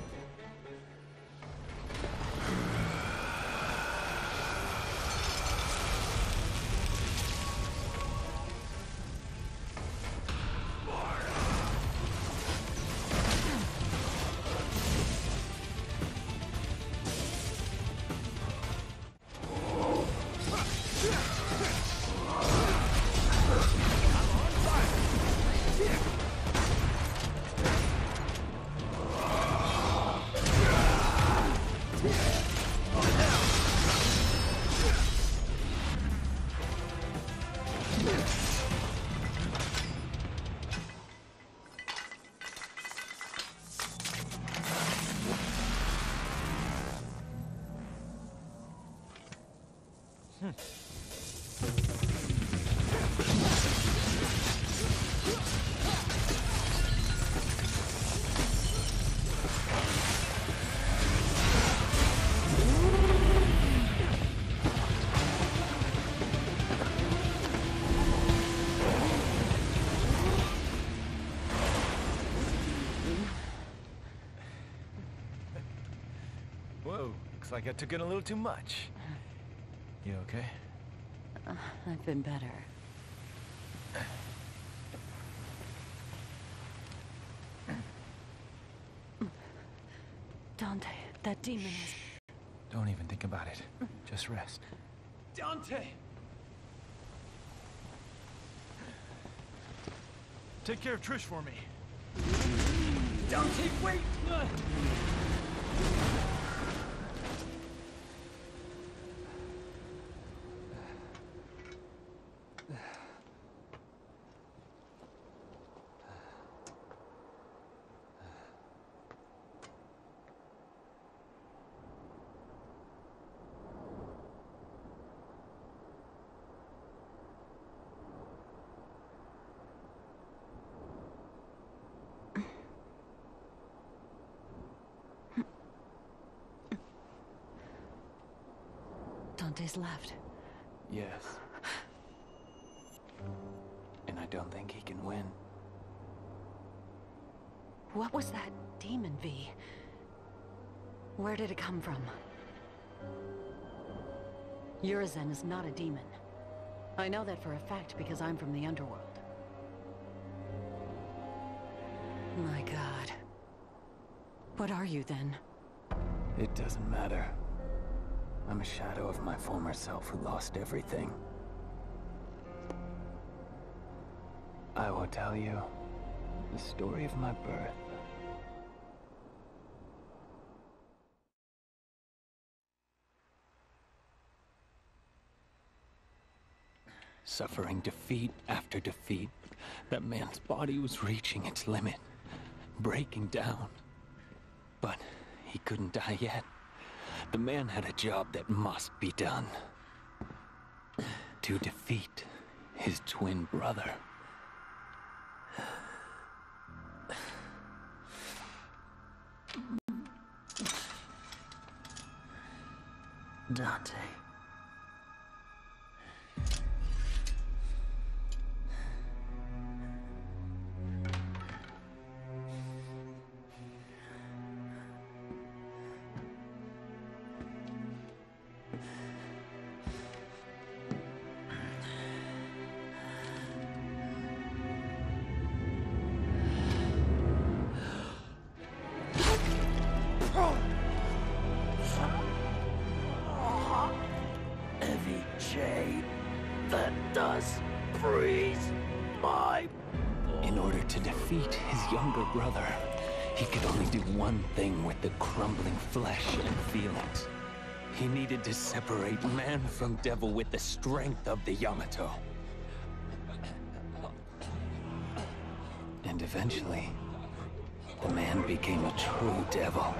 Whoa, looks like I took in a little too much. You okay? I've been better. Dante, that demon is... Don't even think about it. Just rest. Dante! Take care of Trish for me. Dante, wait! Dante's left. Yes. And I don't think he can win. What was that demon, V? Where did it come from? Urizen is not a demon. I know that for a fact because I'm from the underworld. My God. What are you then? It doesn't matter. I'm a shadow of my former self who lost everything. I will tell you the story of my birth. Suffering defeat after defeat, that man's body was reaching its limit, breaking down. But he couldn't die yet. The man had a job that must be done. To defeat his twin brother. Dante. Heavy chain that does freeze my... In order to defeat his younger brother, he could only do one thing with the crumbling flesh and feelings. He needed to separate man from devil with the strength of the Yamato. And eventually, the man became a true devil.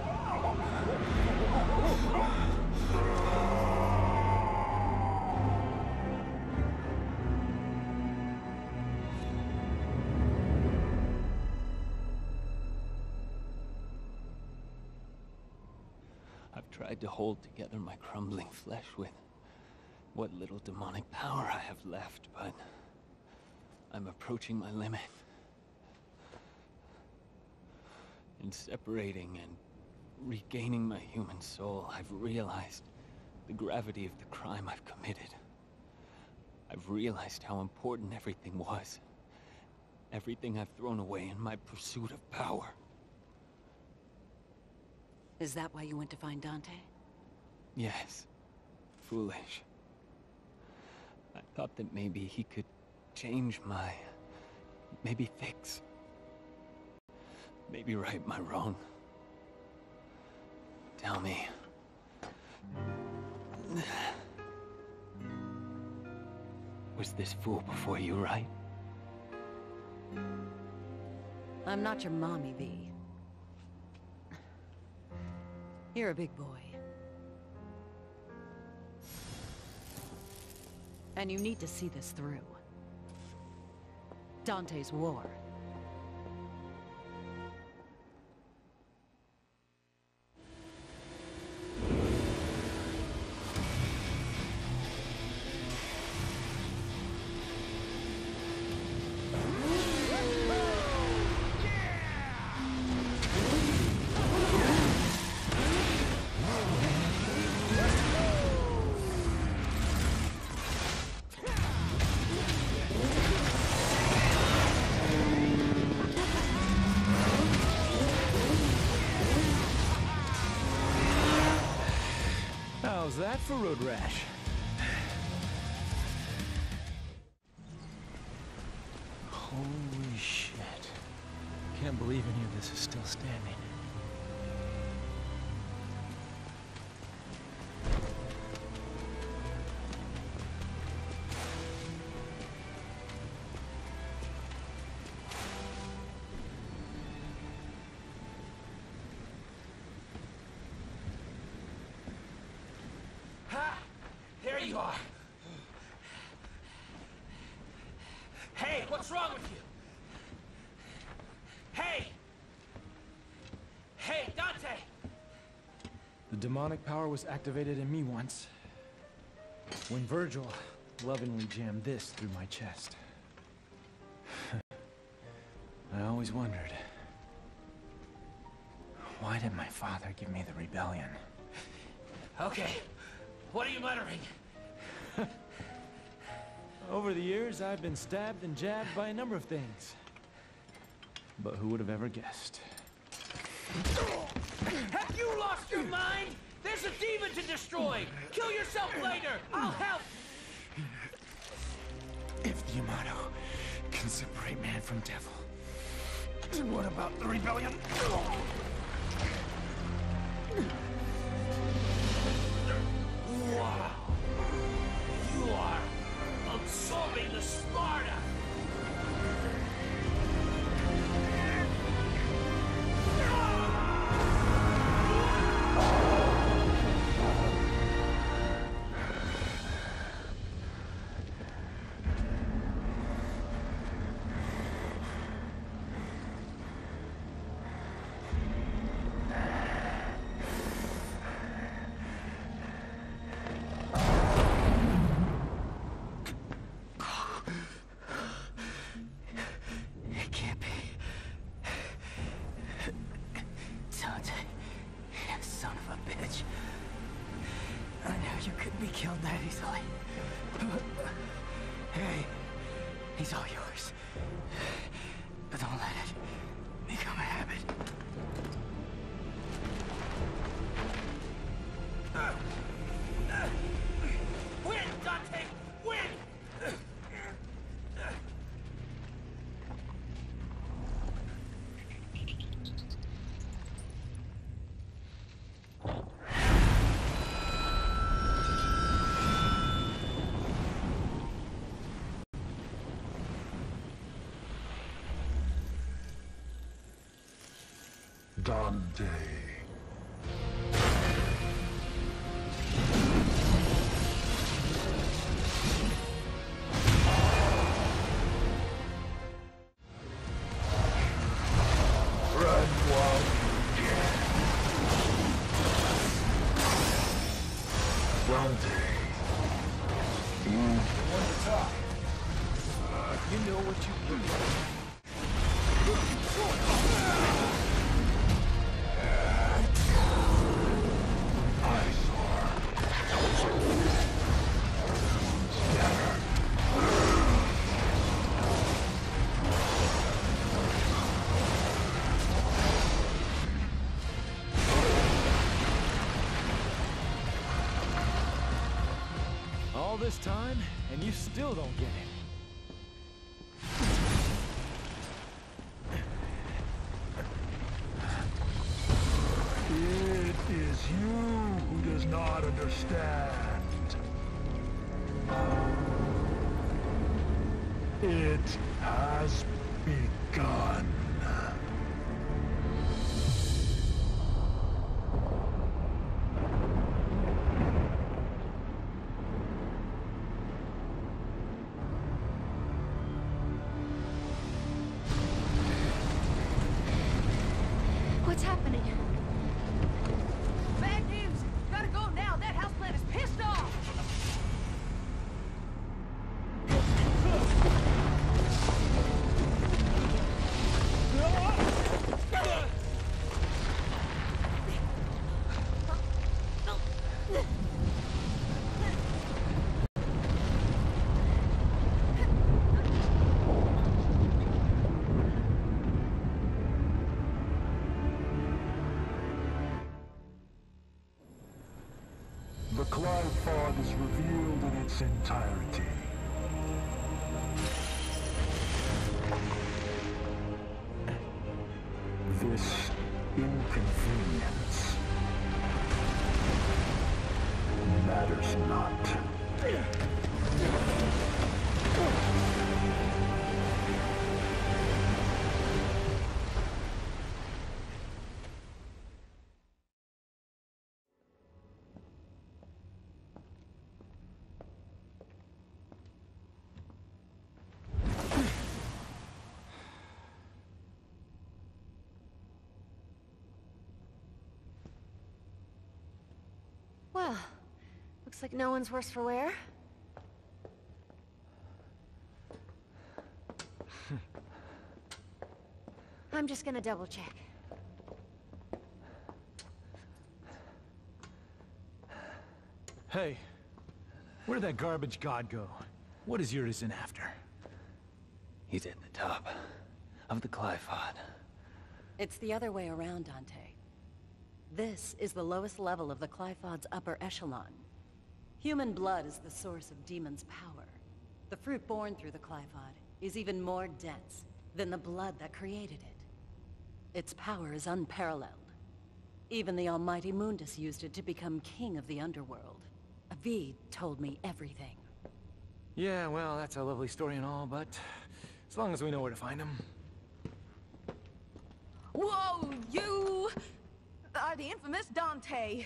I've tried to hold together my crumbling flesh with what little demonic power I have left, but I'm approaching my limit. In separating and regaining my human soul, I've realized the gravity of the crime I've committed. I've realized how important everything was. Everything I've thrown away in my pursuit of power. Is that why you went to find Dante? Yes. Foolish. I thought that maybe he could change my... maybe fix... maybe right my wrong. Tell me. Was this fool before you, right? I'm not your mommy, V. You're a big boy. And you need to see this through. Dante's war. How's that for road rash? Holy believe any of this is still standing. There you are. Hey, what's wrong with you? Hey! Hey, Dante! The demonic power was activated in me once, when Virgil lovingly jammed this through my chest. I always wondered, why did my father give me the rebellion? Okay, what are you muttering? Over the years, I've been stabbed and jabbed by a number of things. But who would have ever guessed? Have you lost your mind? There's a demon to destroy! Kill yourself later! I'll help! If the Yamato can separate man from devil, then what about the rebellion? Wow! You are absorbing the Sparta! Killed that easily. Hey, he's all yours. But don't let it become a habit. Win, Dante! Win! Dante. Run while you can. Dante. You want to talk? You know what you do. All this time, and you still don't get it. It is you who does not understand. It has begun. What's happening? Bad news! Gotta go now! That houseplant is pissed off! The cloud fog is revealed in its entirety. inconvenience matters not. Well, looks like no one's worse for wear. I'm just gonna double check. Hey, where'd that garbage god go? What is Urizen after? He's at the top of the Glyphod. It's the other way around, Dante. This is the lowest level of the Glyphod's upper echelon. Human blood is the source of demons' power. The fruit born through the Glyphod is even more dense than the blood that created it. Its power is unparalleled. Even the almighty Mundus used it to become king of the underworld. Avid told me everything. Yeah, well, that's a lovely story and all, but as long as we know where to find him. Whoa, you are the infamous Dante.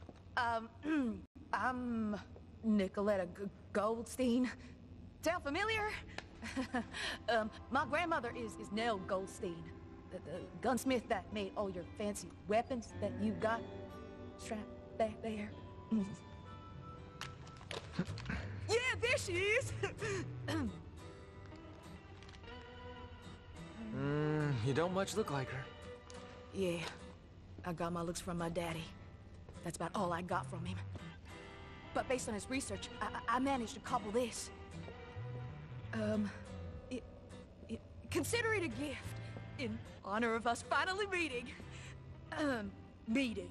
I'm Nicoletta Goldstein. Sound familiar? My grandmother is Nell Goldstein, the gunsmith that made all your fancy weapons that you got strapped back there. Yeah, there she is! You don't much look like her. Yeah, I got my looks from my daddy. That's about all I got from him. But based on his research, I managed to cobble this. Consider it a gift in honor of us finally meeting. Meeting.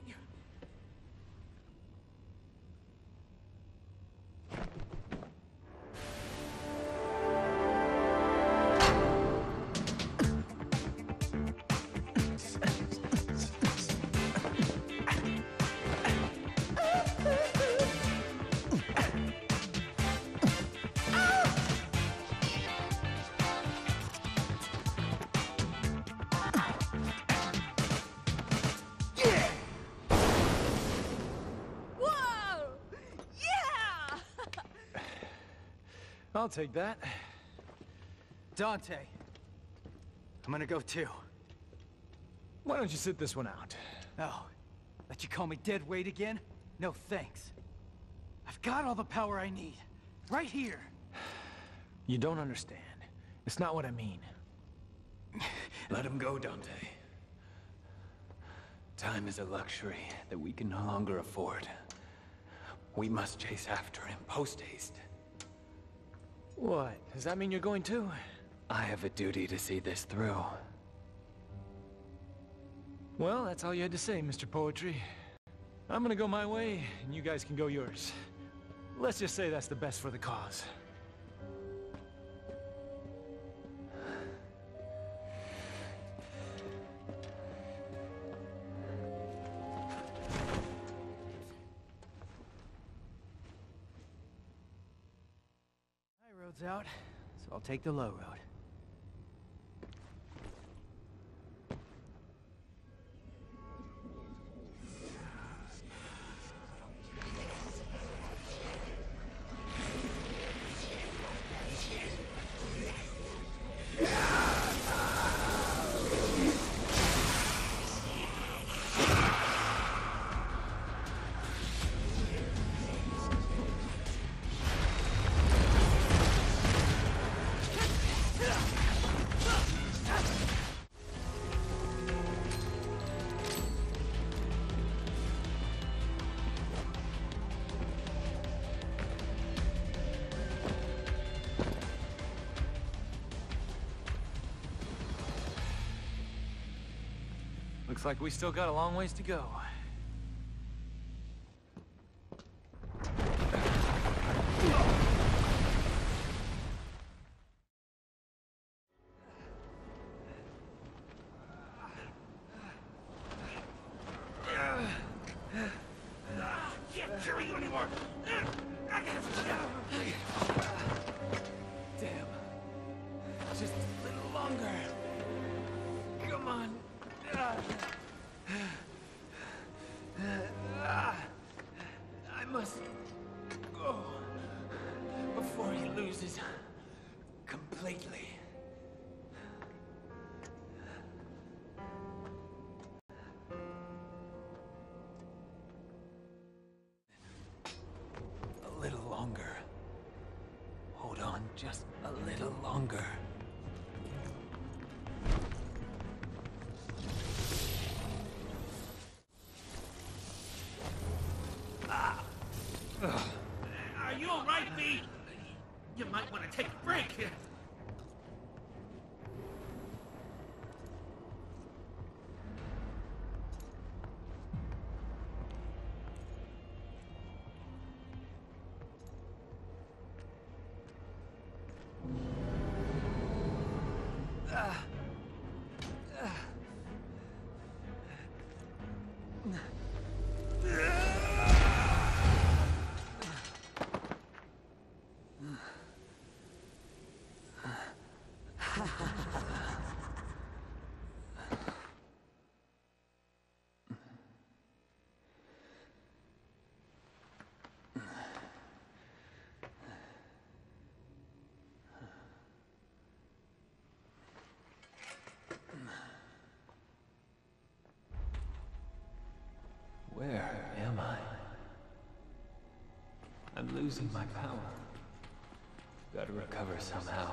I'll take that. Dante, I'm gonna go too. Why don't you sit this one out? Oh, let you call me dead weight again? No thanks. I've got all the power I need. Right here. You don't understand. It's not what I mean. Let him go, Dante. Time is a luxury that we can no longer afford. We must chase after him post-haste. What? Does that mean you're going too? I have a duty to see this through. Well, that's all you had to say, Mr. Poetry. I'm gonna go my way, and you guys can go yours. Let's just say that's the best for the cause. Road's out, so I'll take the low road. Looks like we still got a long ways to go. bruises completely. A little longer. Hold on just a little longer. Are you alright, B? You might want to take a break. Where am I? I'm losing my power. Gotta recover somehow.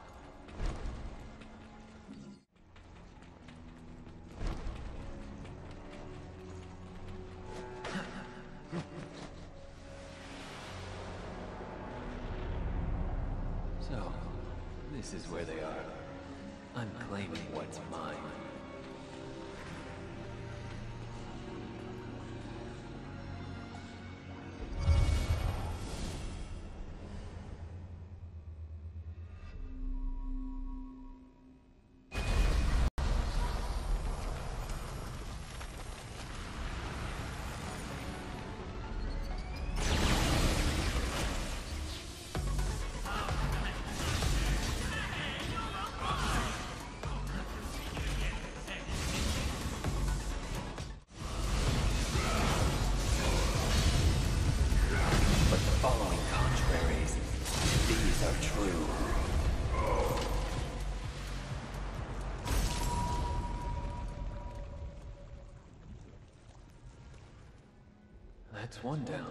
So, this is where they are. I'm claiming what's mine. That's one down.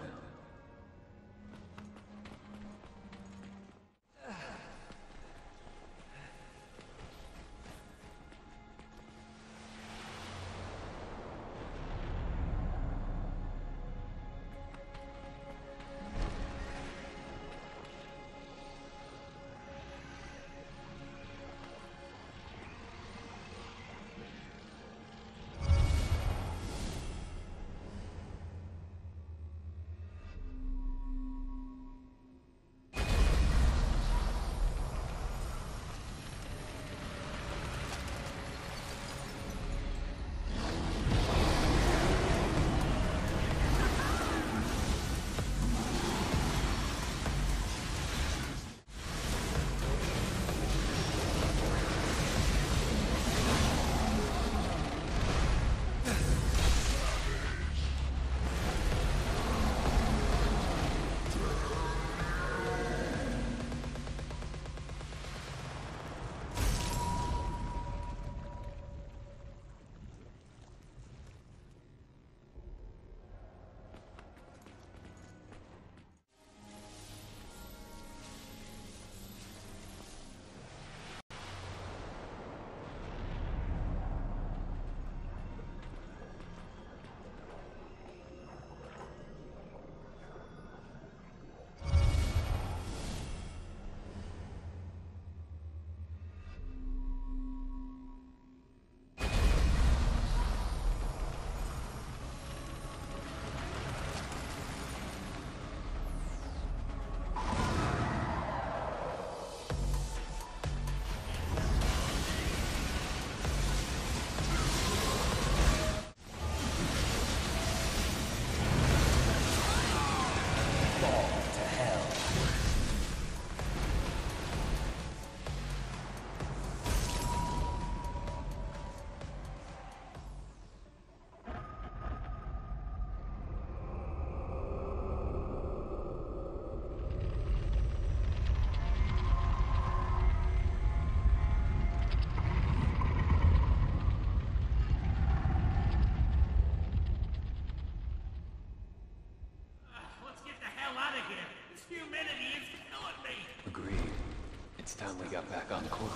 It's time we got back on course.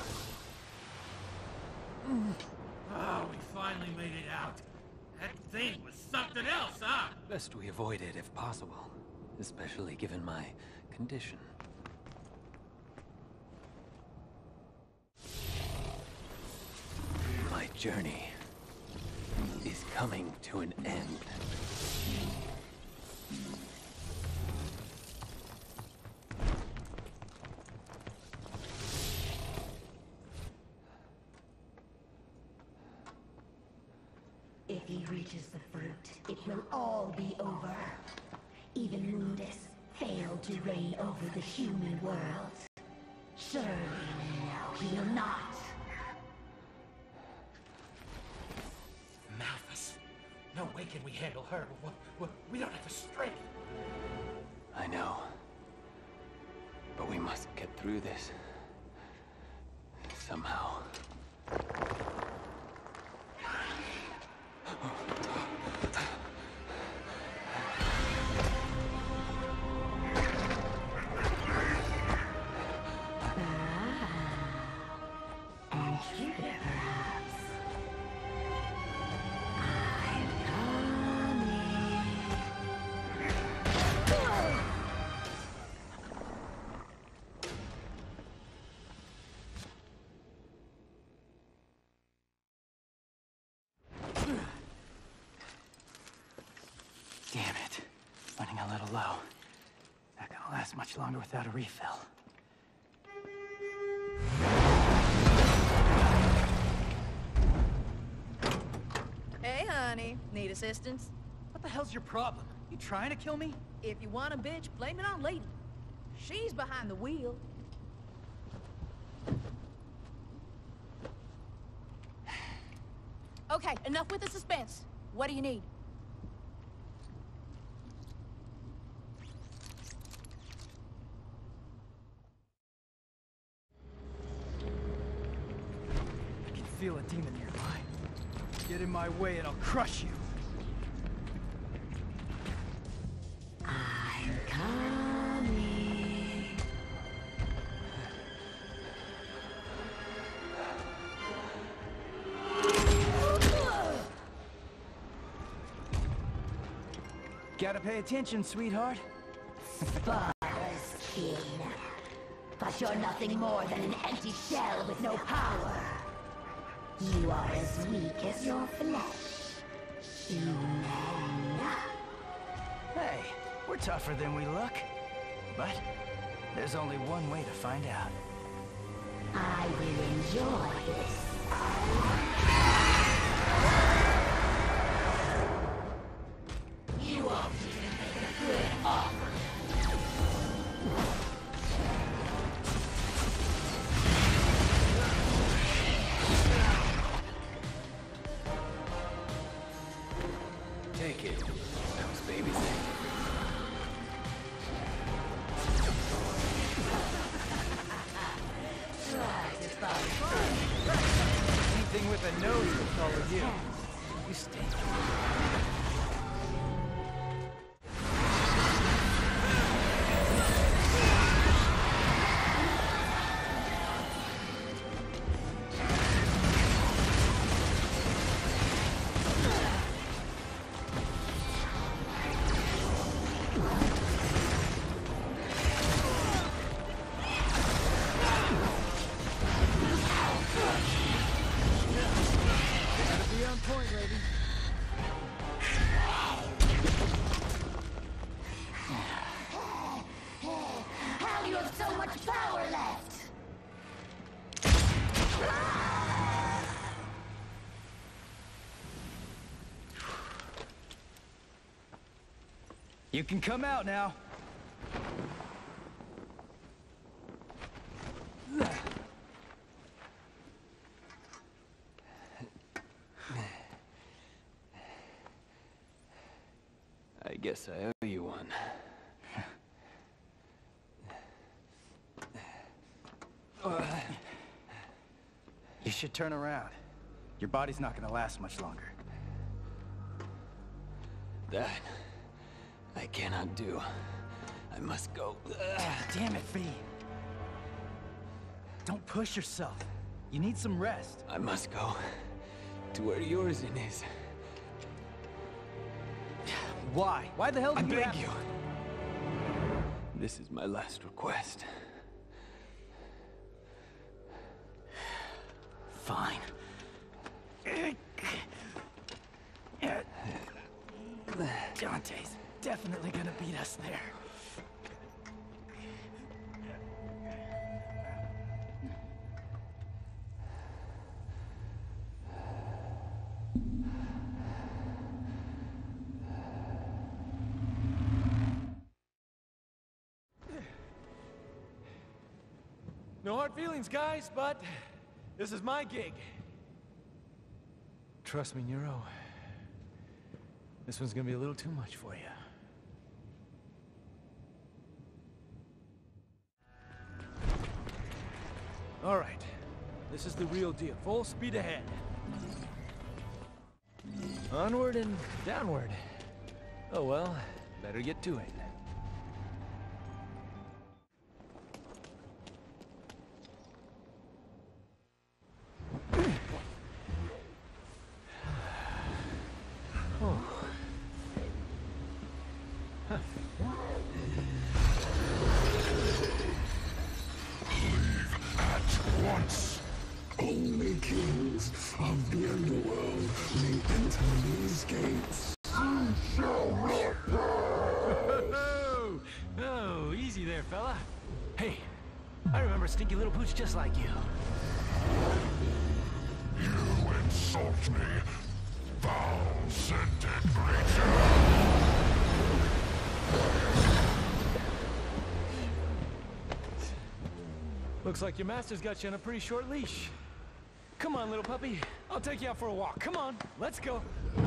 Oh, we finally made it out. That thing was something else, huh? Best we avoid it if possible, especially given my condition. My journey is coming to an end. If he reaches the fruit, it will all be over. Even Mundus failed to reign over the human world. Surely now he will not. Malphus. No way can we handle her. We don't have the strength. I know. But we must get through this. Somehow. Damn it. Running a little low. Not gonna last much longer without a refill. Hey, honey. Need assistance? What the hell's your problem? You trying to kill me? If you want a bitch, blame it on Lady. She's behind the wheel. Okay, enough with the suspense. What do you need? I can feel a demon nearby. Get in my way and I'll crush you. I'm coming. Gotta pay attention, sweetheart. Sparta's king. But you're nothing more than an empty shell with no power. You are as weak as your flesh. Human. Hey, we're tougher than we look. But there's only one way to find out. I will enjoy this. You won't even make a good offer. Take it. That was babysitting. Anything with a nose will follow you. You stink. How do you have so much power left? You can come out now. I guess I owe you one. You should turn around. Your body's not gonna last much longer. That I cannot do. I must go. Damn it, V. Don't push yourself. You need some rest. I must go to where Yorzin is. Why? Why the hell do I you beg have... you. This is my last request. Fine. Dante's definitely gonna beat us there. No hard feelings, guys, but this is my gig. Trust me, Nero. This one's gonna be a little too much for you. All right, this is the real deal. Full speed ahead. Onward and downward. Oh well, better get to it. Only kings of the underworld may enter these gates. You shall not pass! Oh, easy there, fella. Hey, I remember a stinky little pooch just like you. You insult me, foul-scented creature! Looks like your master's got you on a pretty short leash. Come on, little puppy. I'll take you out for a walk. Come on, let's go.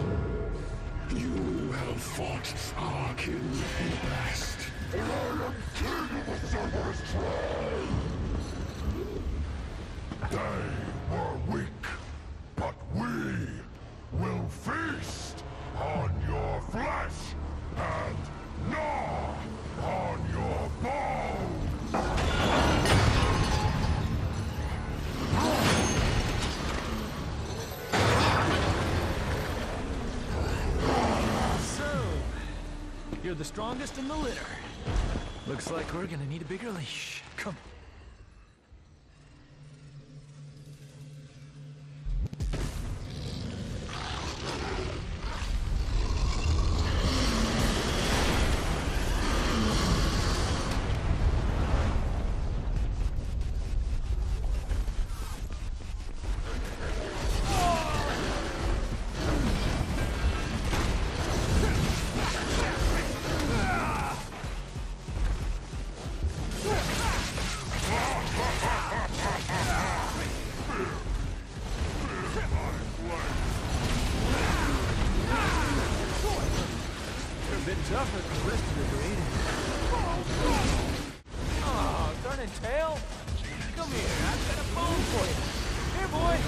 You have fought our king the best. And I am king of the Cerberus tribe. They were weak, but we will feast on your flesh and gnaw on your bones. You're the strongest in the litter. Looks like we're gonna need a bigger leash. Come. Tougher than the rest of the breed. Oh, darn it, tail! Come here, I've got a bone for you. Here, boy!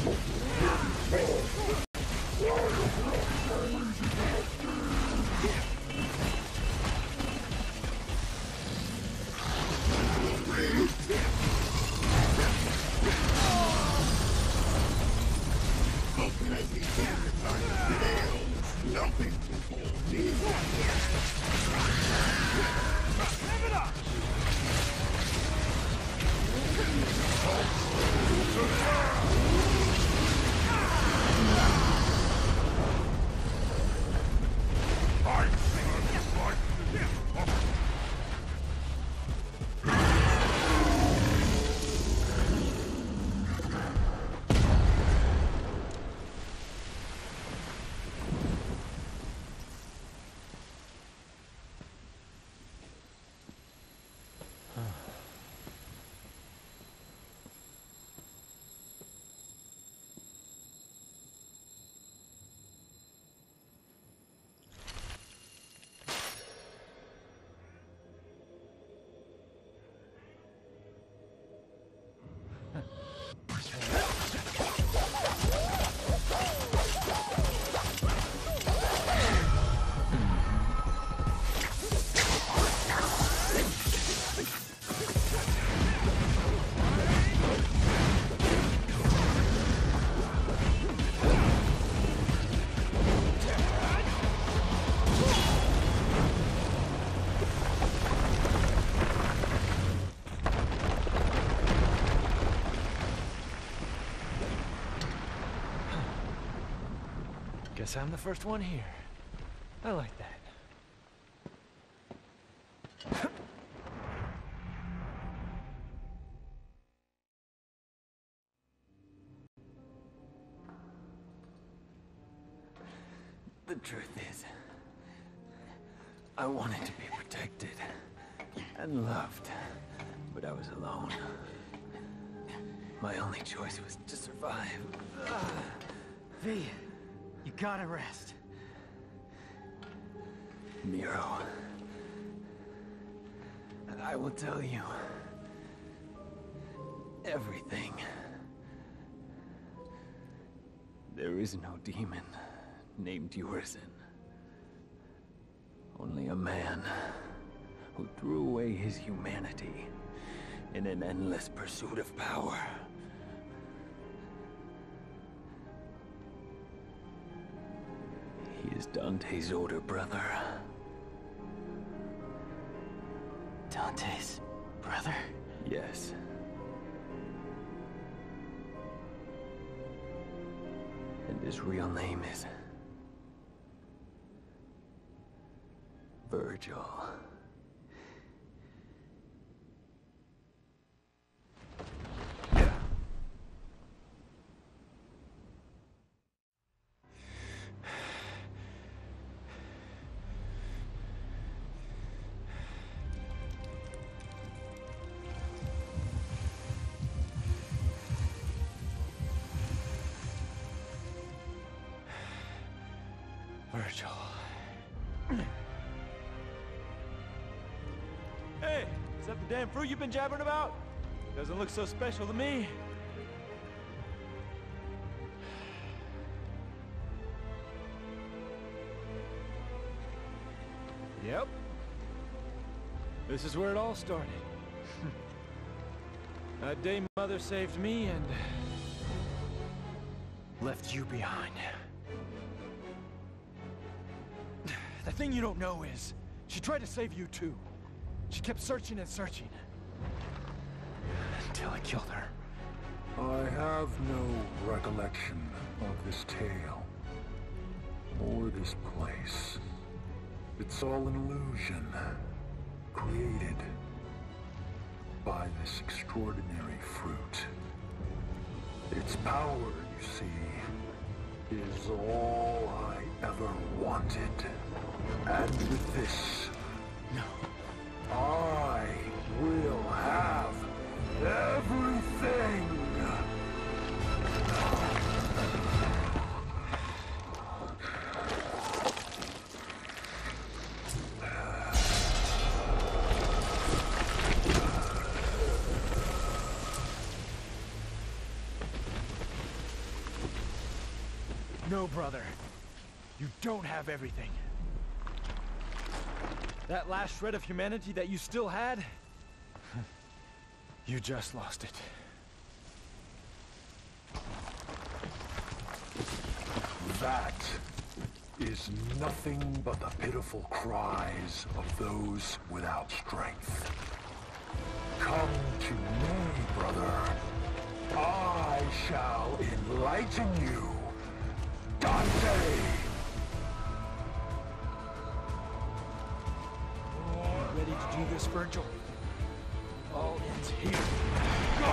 Nothing will need. Give it up! Guess I'm the first one here. I like that. The truth is, I wanted to be protected and loved, but I was alone. My only choice was to survive. V, you gotta rest. Miro, I will tell you everything. There is no demon named Urizen. Only a man who threw away his humanity in an endless pursuit of power. He is Dante's older brother. Dante's brother? Yes. And his real name is Virgil. Virgil. Hey, is that the damn fruit you've been jabbering about? Doesn't look so special to me. Yep. This is where it all started. That day Mother saved me and left you behind. The thing you don't know is, she tried to save you too. She kept searching and searching. Until I killed her. I have no recollection of this tale. Or this place. It's all an illusion. Created by this extraordinary fruit. Its power, you see, is all I ever wanted. And with this, I will have everything! No, brother. You don't have everything. That last shred of humanity that you still had, you just lost it. That is nothing but the pitiful cries of those without strength. Come to me, brother. I shall enlighten you. Dante! Ready to do this, Virgil? All ends here. Go!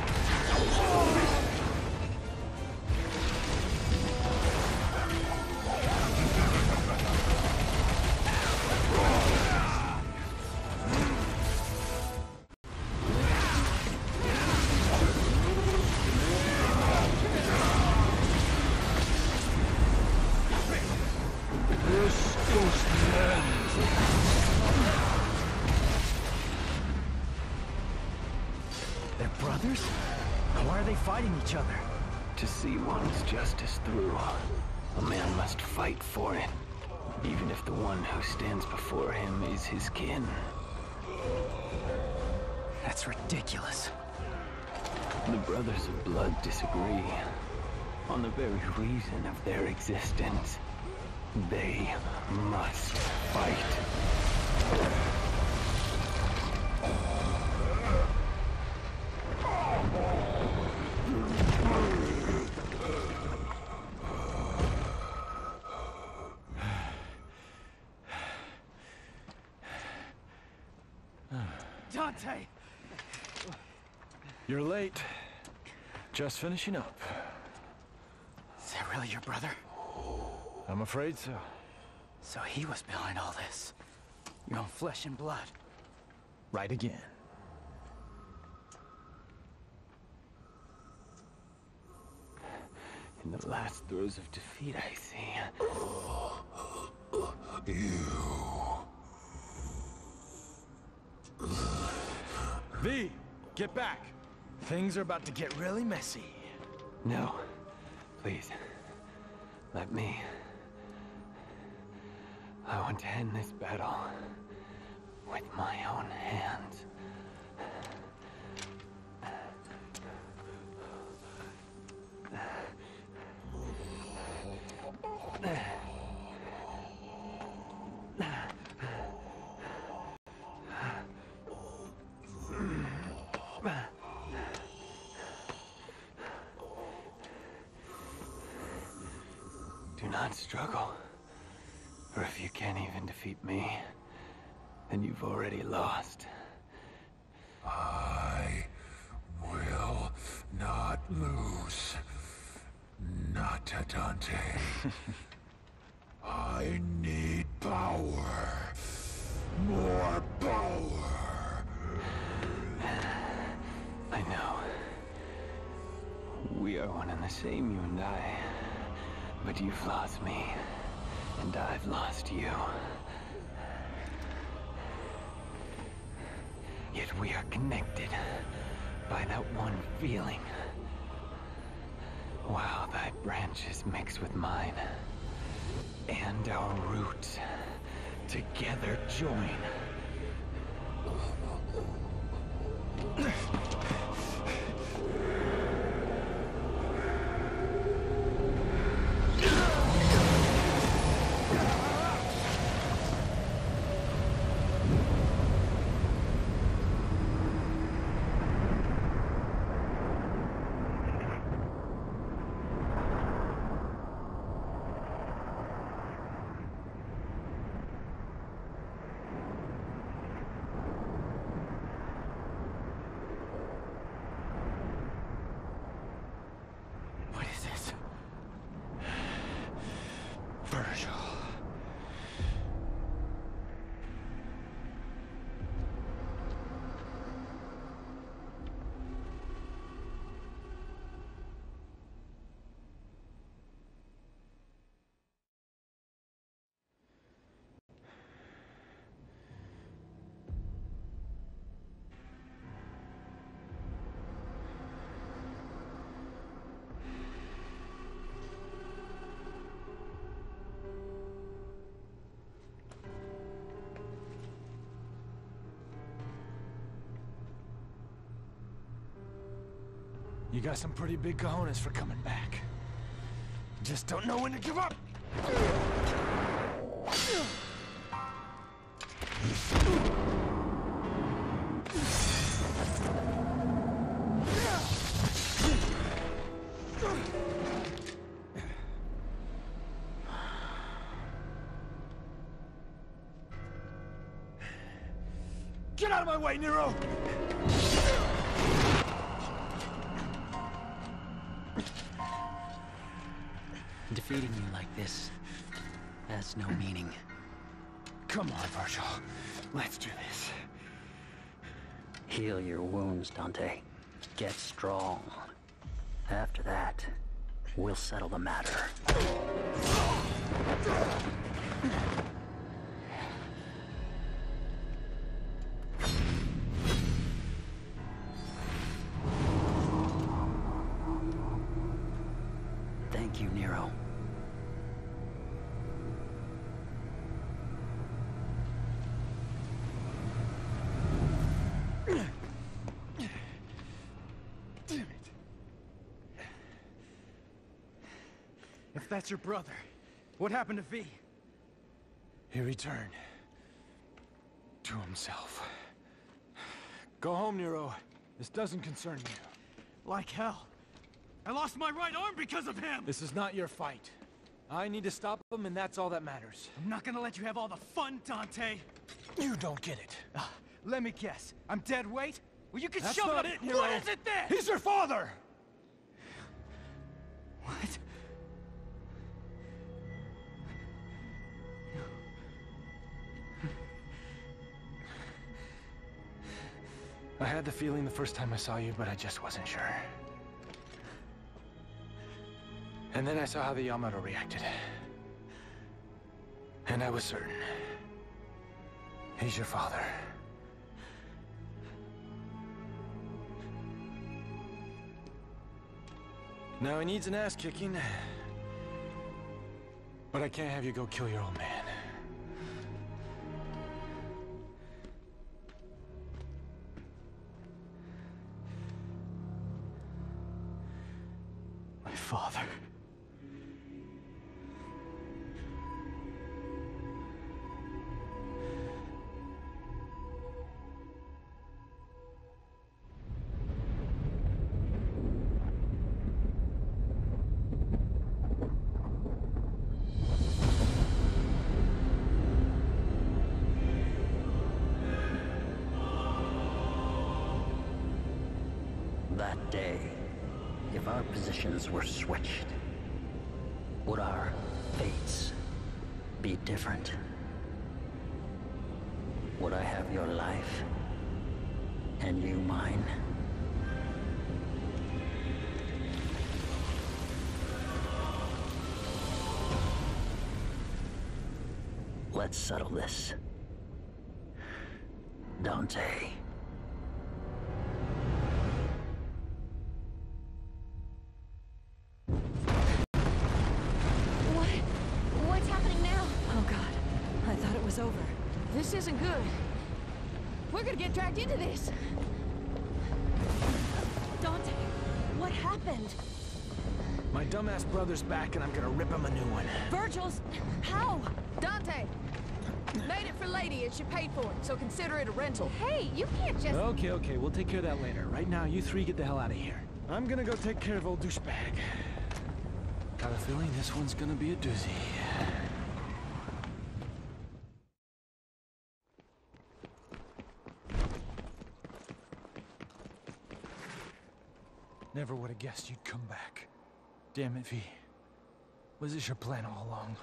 Fighting each other. To see one's justice through, a man must fight for it, even if the one who stands before him is his kin. That's ridiculous. The Brothers of Blood disagree on the very reason of their existence. They must fight. Dante! You're late. Just finishing up. Is that really your brother? I'm afraid so. So he was behind all this. Your own flesh and blood. Right again. In the last throes of defeat, I see. V, get back. Things are about to get really messy. No. Please. Let me. I want to end this battle with my own hands. Do not struggle. For if you can't even defeat me, then you've already lost. I will not lose. Not to Dante. I need power. More power. I know. We are one and the same, you and I. But you've lost me, and I've lost you. Yet we are connected by that one feeling. While thy branches mix with mine, and our roots together join. You got some pretty big cojones for coming back. Just don't know when to give up! Get out of my way, Nero! Defeating you like this has no meaning. Come on, Virgil. Let's do this. Heal your wounds, Dante. Get strong. After that, we'll settle the matter. Thank you, Nero. If that's your brother, what happened to V? He returned to himself. Go home, Nero. This doesn't concern you. Like hell. I lost my right arm because of him! This is not your fight. I need to stop him, and that's all that matters. I'm not gonna let you have all the fun, Dante! You don't get it. Let me guess. I'm dead weight? Well, you can That's show not me. it, hero. What is it then? He's your father! What? I had the feeling the first time I saw you, but I just wasn't sure. And then I saw how the Yamato reacted. And I was certain. He's your father. Now he needs an ass kicking. But I can't have you go kill your old man. My father. That day, if our positions were switched, would our fates be different? Would I have your life, and you mine? Let's settle this. Dante. What's happening now? Oh God, I thought it was over. This isn't good. We're gonna get dragged into this. Dante, what happened? My dumbass brother's back and I'm gonna rip him a new one. Virgil's... How? Dante! Made it for Lady and she paid for it, so consider it a rental. Hey, you can't just... Okay, we'll take care of that later. Right now, you three get the hell out of here. I'm gonna go take care of old douchebag. Got a feeling this one's gonna be a doozy. Never would have guessed you'd come back. Damn it, V. Was this your plan all along?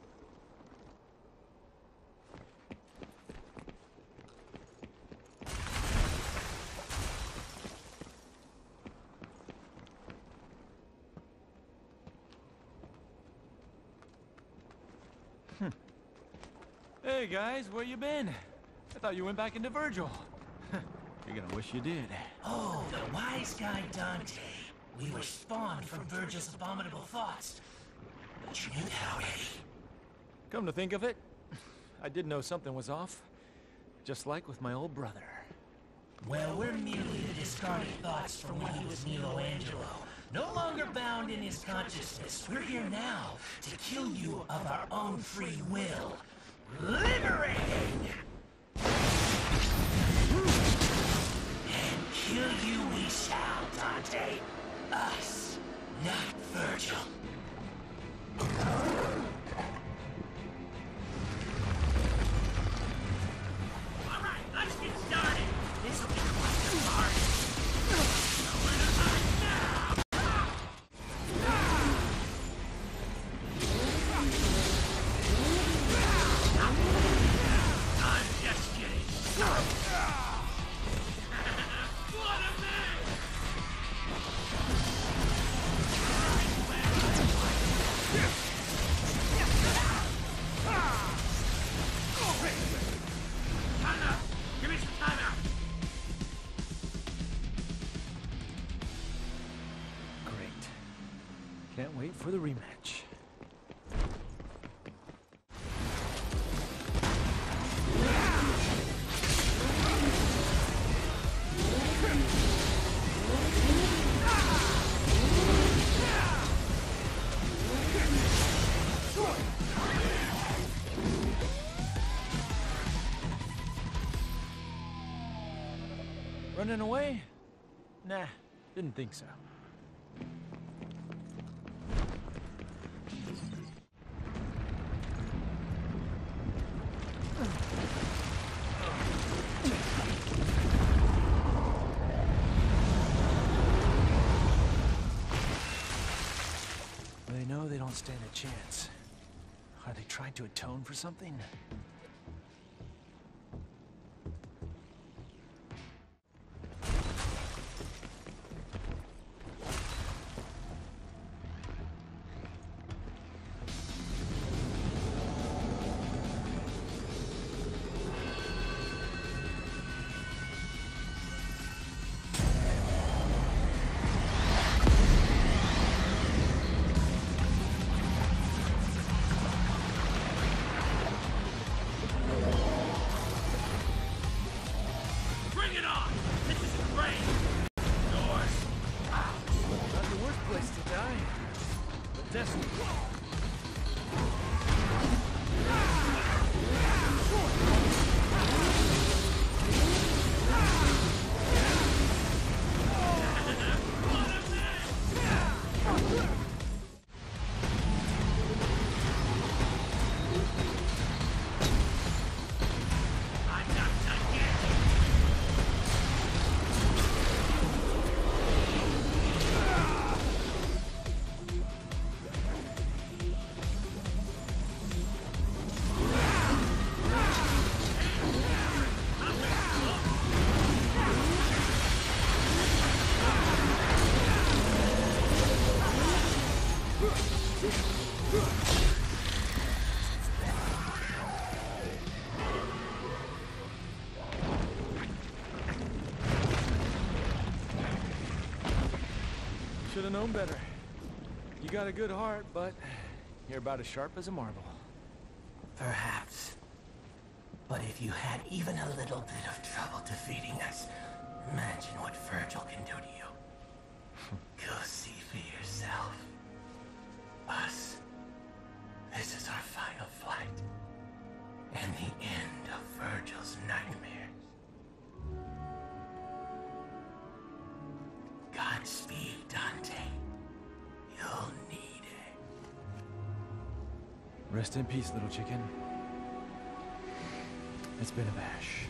Hey guys, where you been? I thought you went back into Virgil. You're gonna wish you did. Oh, the wise guy Dante. We were spawned from Virgil's abominable thoughts. But you knew that already. Come to think of it, I did know something was off. Just like with my old brother. Well, we're merely the discarded thoughts from when he was Nilo Angelo. No longer bound in his consciousness. We're here now to kill you of our own free will. Liberating! And kill you we shall, Dante. Us, not Virgil. All right, let's get started. This will be quite the party. Nowhere to hide now. I'm just kidding. What a man! Time out! Give me some time out! Great. Can't wait for the rematch. Running away? Nah, didn't think so. stand a chance. Are they trying to atone for something? Should've known better. You got a good heart, but you're about as sharp as a marble. Perhaps. But if you had even a little bit of trouble defeating us, imagine what Virgil can do to you. Go see for yourself. Us. This is our final flight. And the end of Virgil's nightmares. Godspeed, Dante. You'll need it. Rest in peace, little chicken. It's been a bash.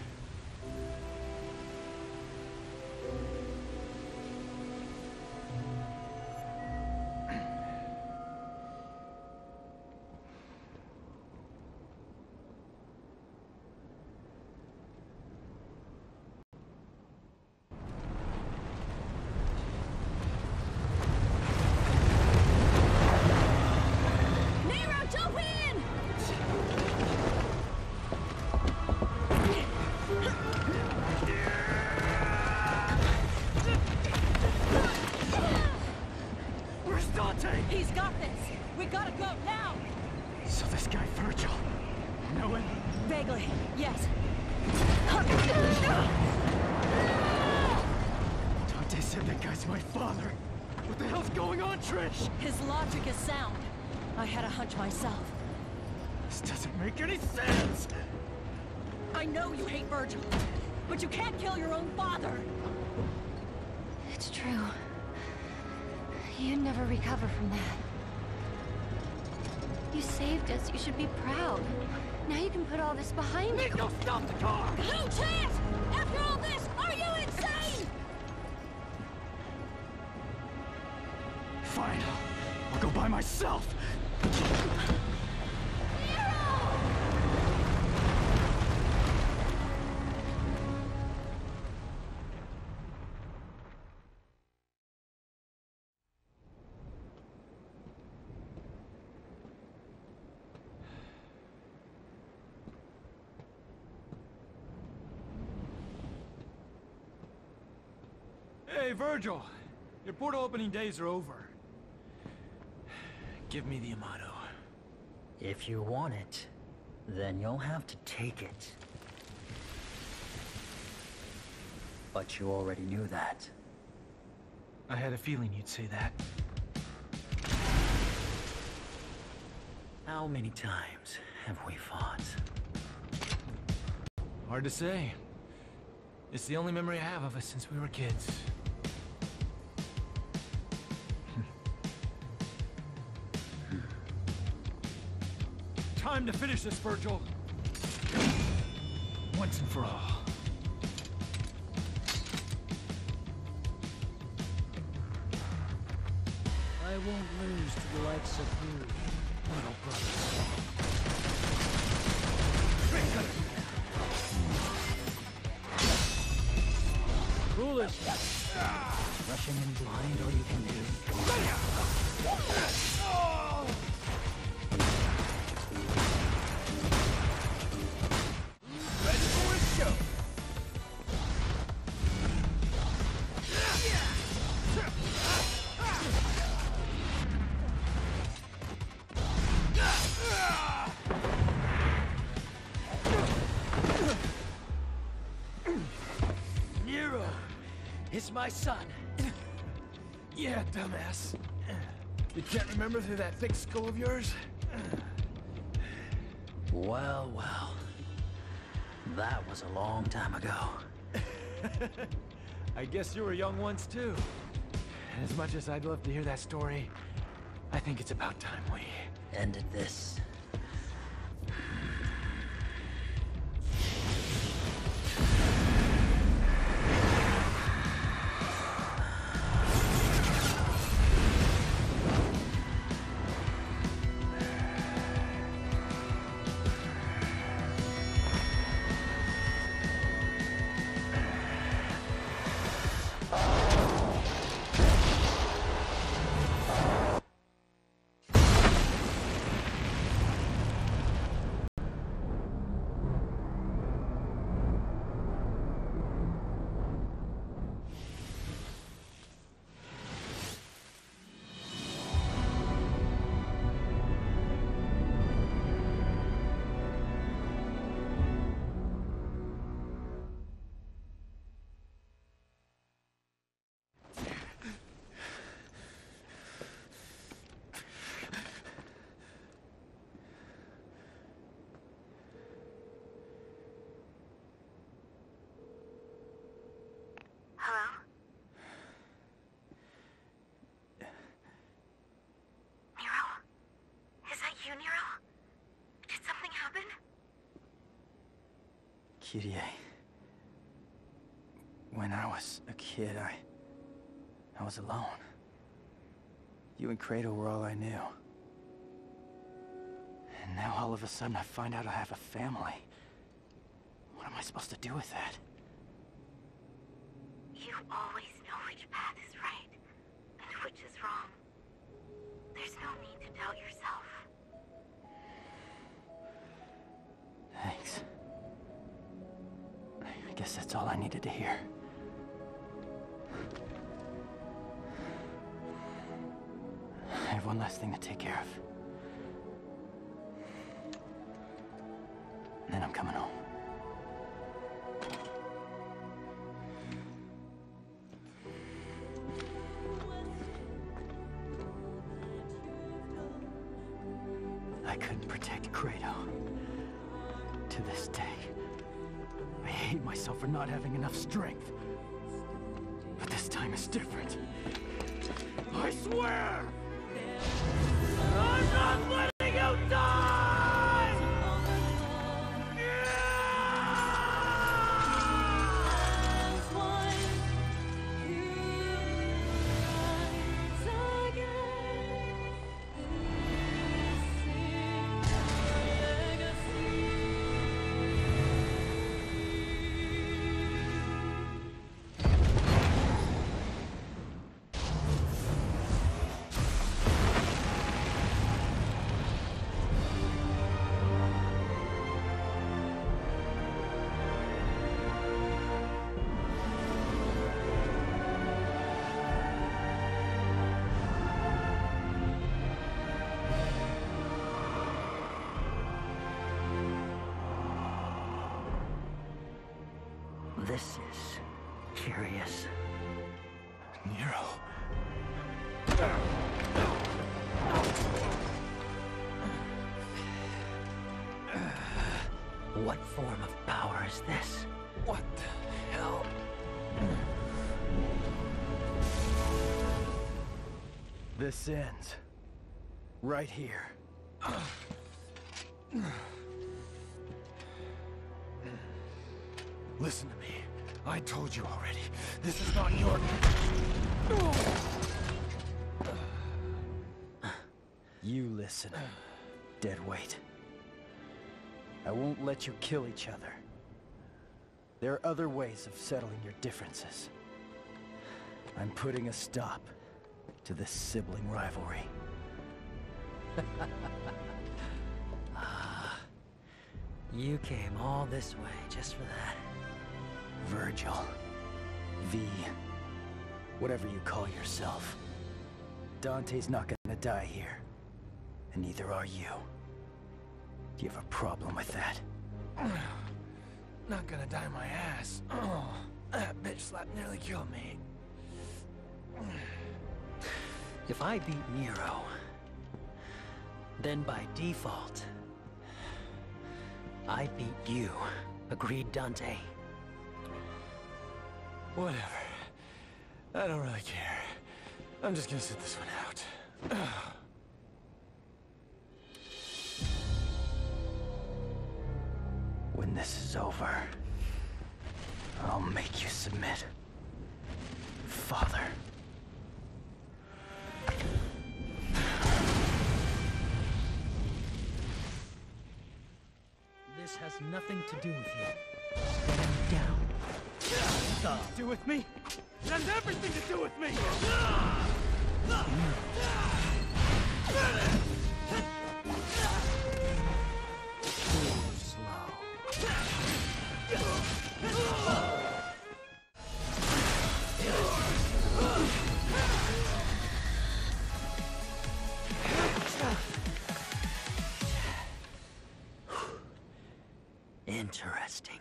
He's got this! We gotta go, now! So this guy Virgil... know him? Vaguely, yes. Dante said that guy's my father. What the hell's going on, Trish? His logic is sound. I had a hunch myself. This doesn't make any sense! I know you hate Virgil, but you can't kill your own father! It's true. You'd never recover from that. You saved us. You should be proud. Now you can put all this behind you. Nico, stop the car! No chance! After all this, are you insane? Fine. I'll go by myself. Hey, Virgil! Your portal opening days are over. Give me the Amato. If you want it, then you'll have to take it. But you already knew that. I had a feeling you'd say that. How many times have we fought? Hard to say. It's the only memory I have of us since we were kids. Time to finish this, Virgil. Once and for all. I won't lose to the likes of you. little brother. Foolish. Rushing in blind, all you can do. Ready for a show. Nero is my son. Yeah, dumbass. You can't remember through that thick skull of yours? Well, well. That was a long time ago. I guess you were young once, too. And as much as I'd love to hear that story, I think it's about time we... ended this. Kyrie. When I was a kid, I was alone. You and Kratos were all I knew. And now all of a sudden I find out I have a family. What am I supposed to do with that? You always know which path is right and which is wrong. There's no need to doubt yourself. Thanks. I guess that's all I needed to hear. I have one last thing to take care of. Then I'm coming home. I couldn't protect Kratos. To this day, I hate myself for not having enough strength. But this time is different. I swear! I'm not letting you die! This is curious. Nero. What form of power is this? What the hell? This ends right here. Listen to me. I told you already. This is not your... You listen. dead weight. I won't let you kill each other. There are other ways of settling your differences. I'm putting a stop to this sibling rivalry. You came all this way just for that. Virgil. V. Whatever you call yourself. Dante's not gonna die here. And neither are you. Do you have a problem with that? Not gonna die my ass. Oh, that bitch slap nearly killed me. If I beat Nero, then by default, I beat you. Agreed, Dante? Whatever. I don't really care. I'm just gonna sit this one out. When this is over, I'll make you submit. Father. This has nothing to do with you. Stand down. Nothing to do with me? It has everything to do with me! Interesting.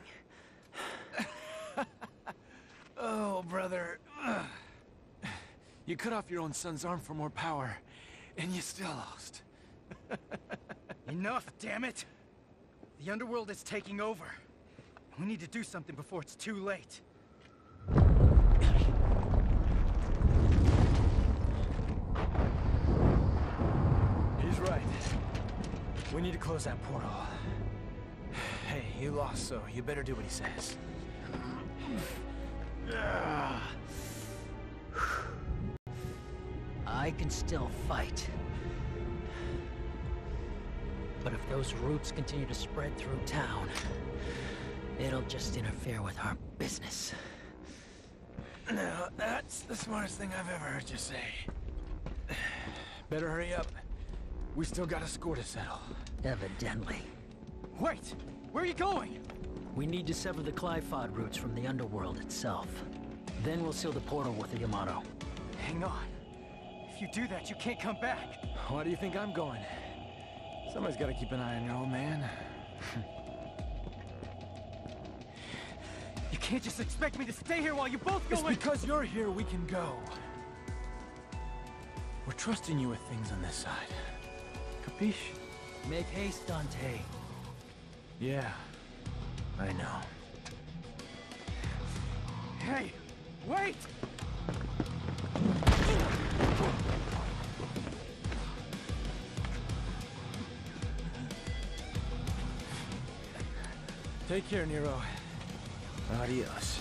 Oh, brother. You cut off your own son's arm for more power, and you still lost. Enough, damn it! The underworld is taking over. We need to do something before it's too late. He's right. We need to close that portal. Hey, you lost, so you better do what he says. I can still fight. But if those roots continue to spread through town, it'll just interfere with our business. Now, that's the smartest thing I've ever heard you say. Better hurry up. We still got a score to settle. Evidently. Wait! Where are you going? We need to sever the Clifod roots from the underworld itself. Then we'll seal the portal with the Yamato. Hang on. If you do that, you can't come back. Why do you think I'm going? Somebody's got to keep an eye on your old man. You can't just expect me to stay here while you both go. It's because you're here we can go. We're trusting you with things on this side. Capiche? Make haste, Dante. Yeah, I know. Hey, wait! Take care, Nero. Adios.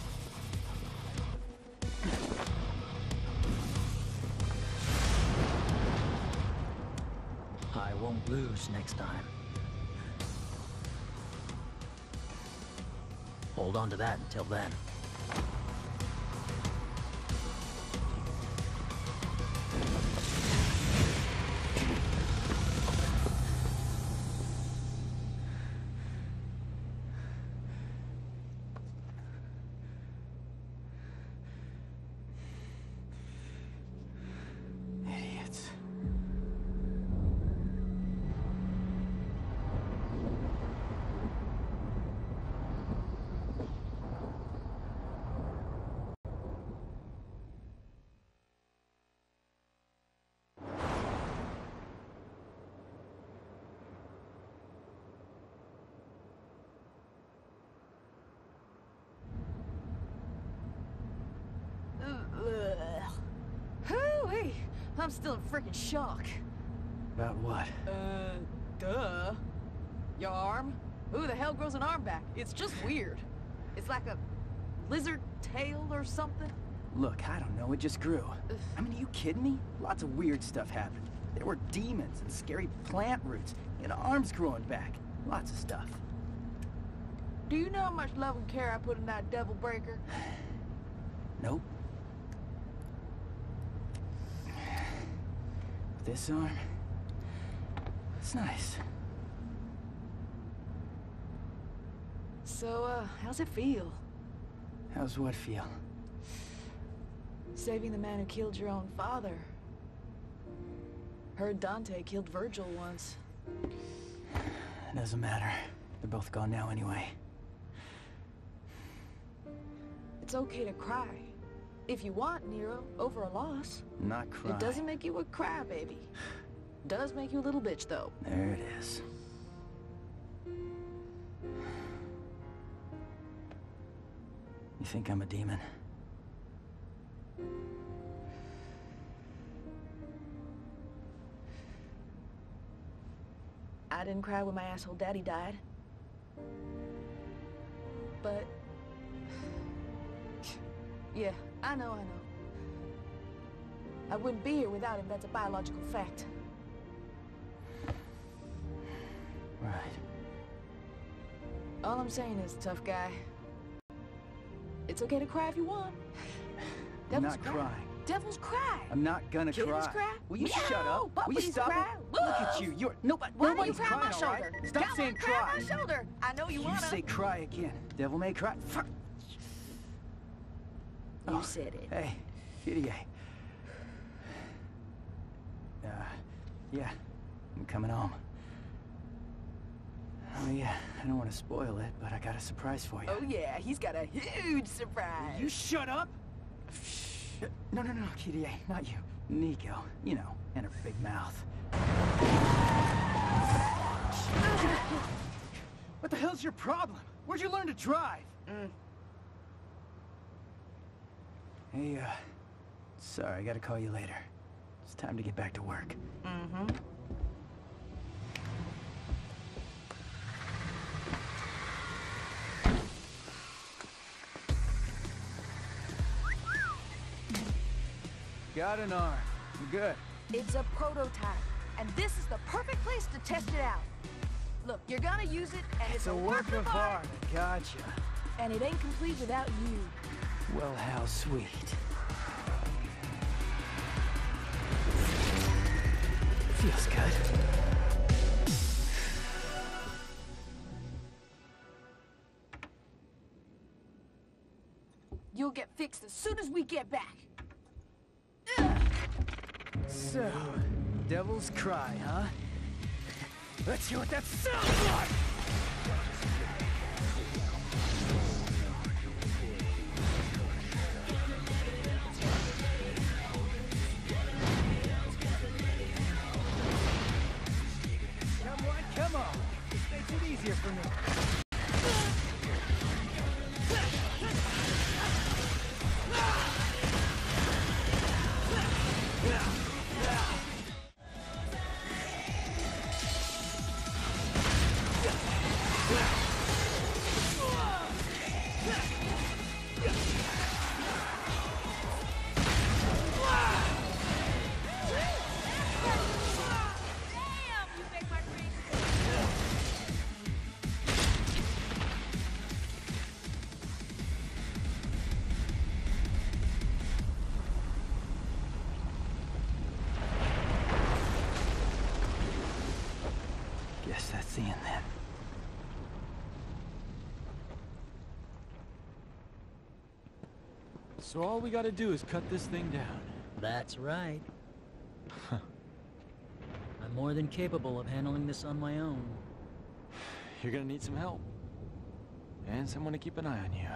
I won't lose next time. Hold on to that until then. Idiots. Hoo-wee! I'm still in freaking shock. About what? Duh. Your arm? Who the hell grows an arm back? It's just weird. It's like a lizard tail or something. Look, I don't know, it just grew. I mean, are you kidding me? Lots of weird stuff happened. There were demons and scary plant roots and arms growing back. Lots of stuff. Do you know how much love and care I put in that devil breaker? Nope. This arm, it's nice. So, how's it feel? How's what feel? Saving the man who killed your own father. Heard Dante killed Virgil once. It doesn't matter. They're both gone now anyway. It's okay to cry. If you want, Nero, over a loss. Not cry. It doesn't make you a crybaby. Does make you a little bitch, though. There it is. You think I'm a demon? I didn't cry when my asshole daddy died. But... yeah, I know. I wouldn't be here without him, that's a biological fact. Right. All I'm saying is, tough guy, it's okay to cry if you want. I'm not crying. Devils cry. I'm not gonna Kittens cry. Will you Meow. shut up? Will you Puppies stop cry. it? Look at you. You're Why do you nobody's cry on my crying, all right? shoulder? Stop Come saying on, cry cry. on my shoulder. I know you wanna. You say cry again. Devil may cry. Fuck. You said it. Hey, Hideaki. Yeah, I'm coming home. Oh yeah, I don't want to spoil it, but I got a surprise for you. Oh yeah, he's got a huge surprise. You shut up! No, Hideaki, not you. Nico, you know, and her big mouth. What the hell's your problem? Where'd you learn to drive? Hey, sorry, I gotta call you later. It's time to get back to work. Got an arm. We're good. It's a prototype, and this is the perfect place to test it out. Look, you're gonna use it, and it's a work of art. Gotcha. And it ain't complete without you. Well, how sweet. Feels good. You'll get fixed as soon as we get back. So, devil's cry, huh? Let's hear what that sounds like! Come on! This makes it easier for me. Guess that's the end then. So all we gotta do is cut this thing down. That's right. I'm more than capable of handling this on my own. You're gonna need some help. And someone to keep an eye on you.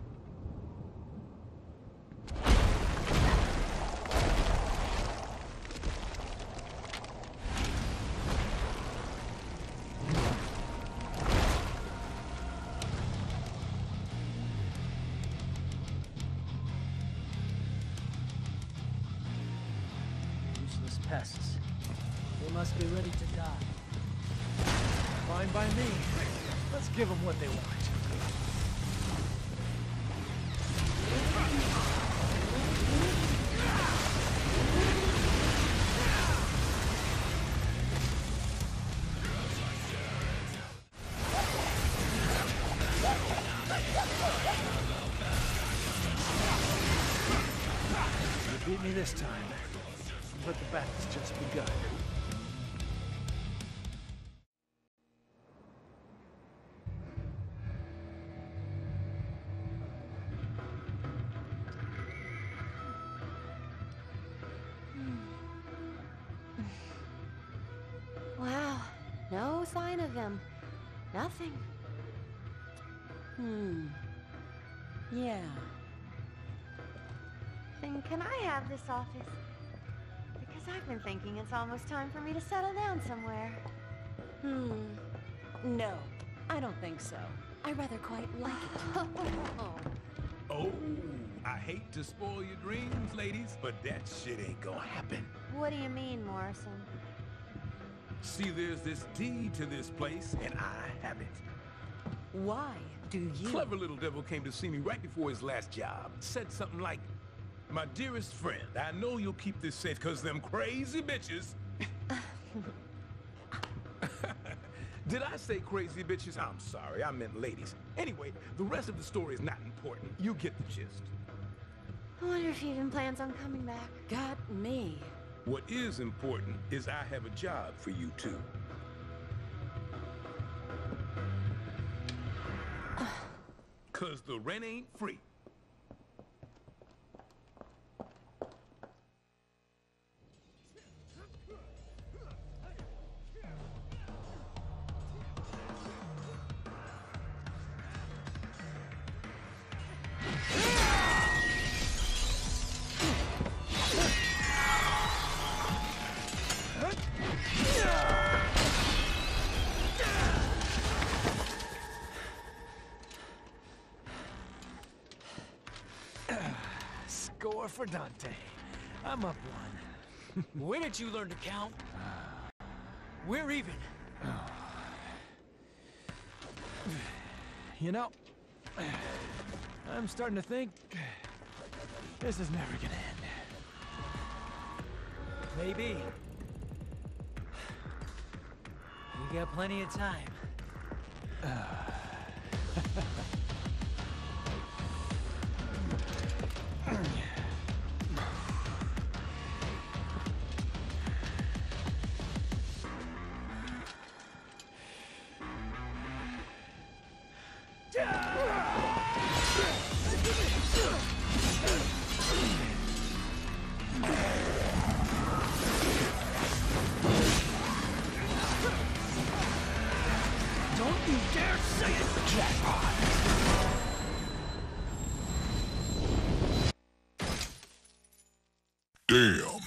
Useless pests. They must be ready to die. Fine by me. Let's give them what they want. me this time. But the battle's just begun. Wow, no sign of him. Nothing. Yeah. Then can I have this office? Because I've been thinking it's almost time for me to settle down somewhere. No, I don't think so. I rather quite like it. Oh, I hate to spoil your dreams, ladies, but that shit ain't gonna happen. What do you mean, Morrison? See, there's this deed to this place, and I have it. Why do you? Clever little devil came to see me right before his last job. Said something like, "My dearest friend, I know you'll keep this safe because them crazy bitches..." Did I say crazy bitches? I'm sorry, I meant ladies. Anyway, the rest of the story is not important. You get the gist. I wonder if he even plans on coming back. Got me. What is important is I have a job for you two. Cause the rent ain't free. Score for Dante. I'm up one. When did you learn to count? We're even. You know, I'm starting to think this is never gonna end. Maybe. We got plenty of time. Don't you dare say it! Jackpot! Damn.